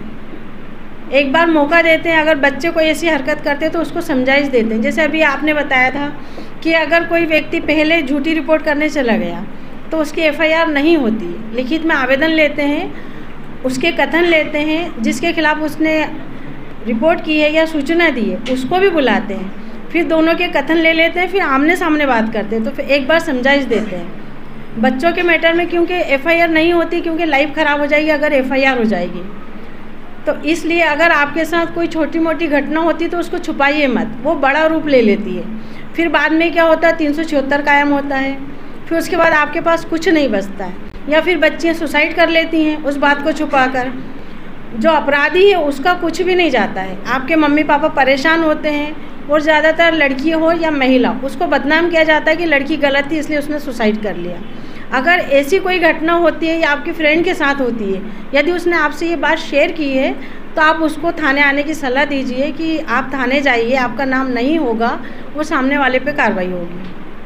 एक बार मौका देते हैं, अगर बच्चे को ऐसी हरकत करते हैं तो उसको समझाइश देते हैं। जैसे अभी आपने बताया था कि अगर कोई व्यक्ति पहले झूठी रिपोर्ट करने चला गया तो उसकी एफ आई आर नहीं होती, लिखित में आवेदन लेते हैं, उसके कथन लेते हैं, जिसके खिलाफ़ उसने रिपोर्ट की है या सूचना दी है उसको भी बुलाते हैं, फिर दोनों के कथन ले लेते हैं, फिर आमने सामने बात करते हैं, तो फिर एक बार समझाइश देते हैं। बच्चों के मैटर में क्योंकि एफ आई आर नहीं होती, क्योंकि लाइफ ख़राब हो जाएगी अगर एफ आई आर हो जाएगी। तो इसलिए अगर आपके साथ कोई छोटी मोटी घटना होती तो उसको छुपाइए मत, वो बड़ा रूप ले लेती है। फिर बाद में क्या होता है, तीन सौ छिहत्तर कायम होता है, फिर उसके बाद आपके पास कुछ नहीं बचता है। या फिर बच्चियाँ सुसाइड कर लेती हैं उस बात को छुपाकर। जो अपराधी है उसका कुछ भी नहीं जाता है, आपके मम्मी पापा परेशान होते हैं, और ज़्यादातर लड़की हो या महिला उसको बदनाम किया जाता है कि लड़की गलत थी इसलिए उसने सुसाइड कर लिया। अगर ऐसी कोई घटना होती है या आपके फ्रेंड के साथ होती है, यदि उसने आपसे ये बात शेयर की है तो आप उसको थाने आने की सलाह दीजिए कि आप थाने जाइए, आपका नाम नहीं होगा, वो सामने वाले पे कार्रवाई होगी।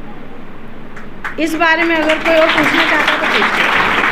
इस बारे में अगर कोई और पूछना चाहता है तो पूछिए।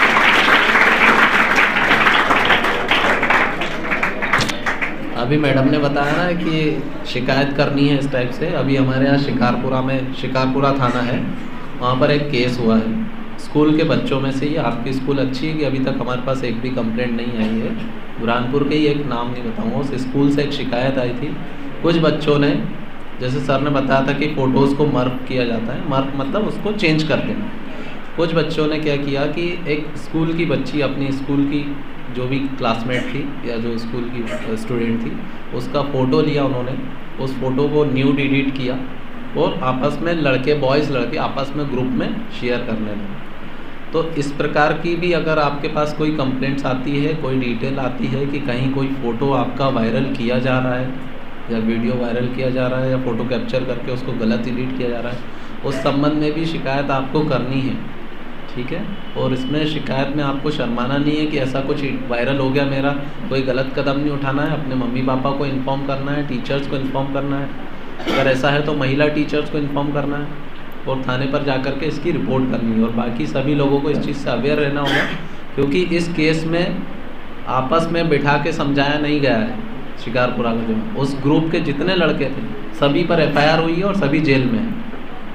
अभी मैडम ने बताया ना कि शिकायत करनी है इस टाइप से। अभी हमारे यहाँ शिकारपुरा में, शिकारपुरा थाना है, वहाँ पर एक केस हुआ है स्कूल के बच्चों में से। ही आपकी स्कूल अच्छी है कि अभी तक हमारे पास एक भी कंप्लेंट नहीं आई है। बुरहानपुर के ही एक नाम नहीं बताऊँगा, उस स्कूल से एक शिकायत आई थी। कुछ बच्चों ने, जैसे सर ने बताया था कि फ़ोटोज़ को मर्क किया जाता है, मर्क मतलब उसको चेंज कर देना। कुछ बच्चों ने क्या किया कि एक स्कूल की बच्ची अपनी स्कूल की जो भी क्लासमेट थी या जो स्कूल की स्टूडेंट थी उसका फ़ोटो लिया उन्होंने, उस फ़ोटो को न्यूड एडिट किया और आपस में लड़के बॉयज़ लड़के आपस में ग्रुप में शेयर करने लगे। तो इस प्रकार की भी अगर आपके पास कोई कंप्लेंट्स आती है, कोई डिटेल आती है कि कहीं कोई फ़ोटो आपका वायरल किया जा रहा है या वीडियो वायरल किया जा रहा है या फ़ोटो कैप्चर करके उसको गलत एडिट किया जा रहा है, उस संबंध में भी शिकायत आपको करनी है, ठीक है। और इसमें शिकायत में आपको शर्माना नहीं है कि ऐसा कुछ वायरल हो गया मेरा, कोई गलत कदम नहीं उठाना है, अपने मम्मी पापा को इन्फॉर्म करना है, टीचर्स को इन्फॉर्म करना है, अगर ऐसा है तो महिला टीचर्स को इन्फॉर्म करना है और थाने पर जा कर के इसकी रिपोर्ट करनी है। और बाकी सभी लोगों को इस चीज़ से अवेयर रहना होगा, क्योंकि इस केस में आपस में बिठा के समझाया नहीं गया है। शिकारपुरा का जो उस ग्रुप के जितने लड़के थे सभी पर एफ आई आर हुई है और सभी जेल में हैं।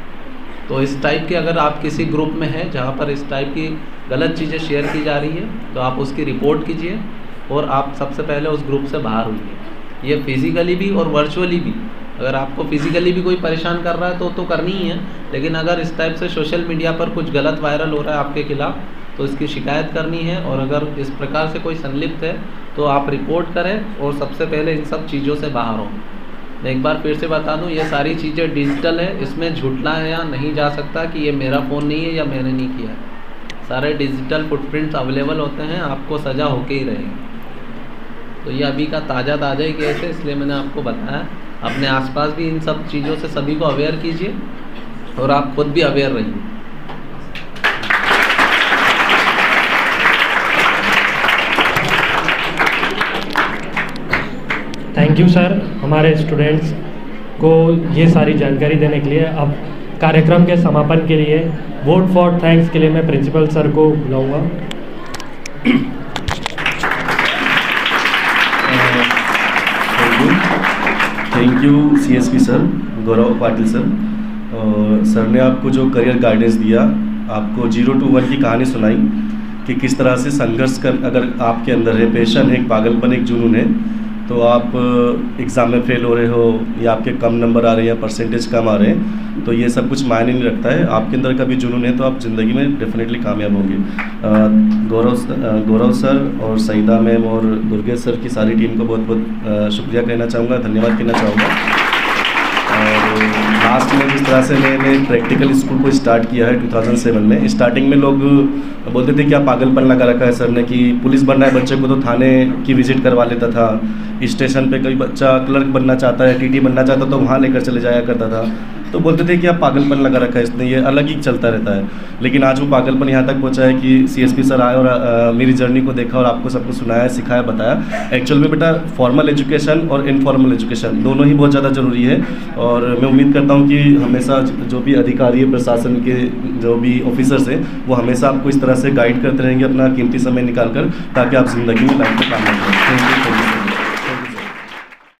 तो इस टाइप के अगर आप किसी ग्रुप में हैं जहाँ पर इस टाइप की गलत चीज़ें शेयर की जा रही है तो आप उसकी रिपोर्ट कीजिए और आप सबसे पहले उस ग्रुप से बाहर होइए। ये फिज़िकली भी और वर्चुअली भी, अगर आपको फिज़िकली भी कोई परेशान कर रहा है तो तो करनी ही है, लेकिन अगर इस टाइप से सोशल मीडिया पर कुछ गलत वायरल हो रहा है आपके खिलाफ़ तो इसकी शिकायत करनी है। और अगर इस प्रकार से कोई संलिप्त है तो आप रिपोर्ट करें और सबसे पहले इन सब चीज़ों से बाहर हों। मैं एक बार फिर से बता दूं, ये सारी चीज़ें डिजिटल है, इसमें झूठना है या नहीं जा सकता कि ये मेरा फ़ोन नहीं है या मैंने नहीं किया है। सारे डिजिटल फुटप्रिंट्स अवेलेबल होते हैं, आपको सज़ा होके ही रहेगी। तो ये अभी का ताज़ा ताज़ा ही केस है, इसलिए मैंने आपको बताया। अपने आसपास भी इन सब चीज़ों से सभी को अवेयर कीजिए और आप खुद भी अवेयर रहिए। थैंक यू सर हमारे स्टूडेंट्स को ये सारी जानकारी देने के लिए। अब कार्यक्रम के समापन के लिए वोट फॉर थैंक्स के लिए मैं प्रिंसिपल सर को बुलाऊंगा। Thank you C S P sir Gaurav Patil sir. और सर ने आपको जो करियर गाइडेंस दिया, आपको जीरो टू वन की कहानी सुनाई कि किस तरह से संघर्ष कर, अगर आपके अंदर है पैशन है, एक पागलपन, एक जुनून है, तो आप एग्ज़ाम में फेल हो रहे हो या आपके कम नंबर आ रहे हैं या परसेंटेज कम आ रहे हैं, तो ये सब कुछ मायने नहीं रखता है। आपके अंदर का भी जुनून है तो आप ज़िंदगी में डेफिनेटली कामयाब होंगे। गौरव गौरव सर और सईदा मैम और दुर्गेश सर की सारी टीम को बहुत बहुत शुक्रिया कहना चाहूँगा, धन्यवाद कहना चाहूँगा। और लास्ट में जिस तरह से मैंने प्रैक्टिकल स्कूल को स्टार्ट किया है टू थाउजेंड सेवन में, स्टार्टिंग में लोग बोलते थे क्या पागलपन लगा रखा है सर ने कि पुलिस बनना है बच्चे को तो थाने की विज़िट करवा लेता था, स्टेशन पे कोई बच्चा क्लर्क बनना चाहता है, टीटी बनना चाहता तो वहाँ लेकर चले जाया करता था, तो बोलते थे कि आप पागलपन लगा रखा है इसने, ये अलग ही चलता रहता है। लेकिन आज वो पागलपन यहाँ तक पहुँचा है कि सीएसपी सर आए और आ, मेरी जर्नी को देखा और आपको सब कुछ सुनाया, सिखाया, बताया। एक्चुअल में बेटा फॉर्मल एजुकेशन और इनफॉर्मल एजुकेशन दोनों ही बहुत ज़्यादा ज़रूरी है। और मैं उम्मीद करता हूँ कि हमेशा जो भी अधिकारी है, प्रशासन के जो भी ऑफिसर्स हैं, वो हमेशा आपको इस तरह से गाइड करते रहेंगे अपना कीमती समय निकाल कर, ताकि आप ज़िंदगी में लाइफ में कामयाब हो। Thank you.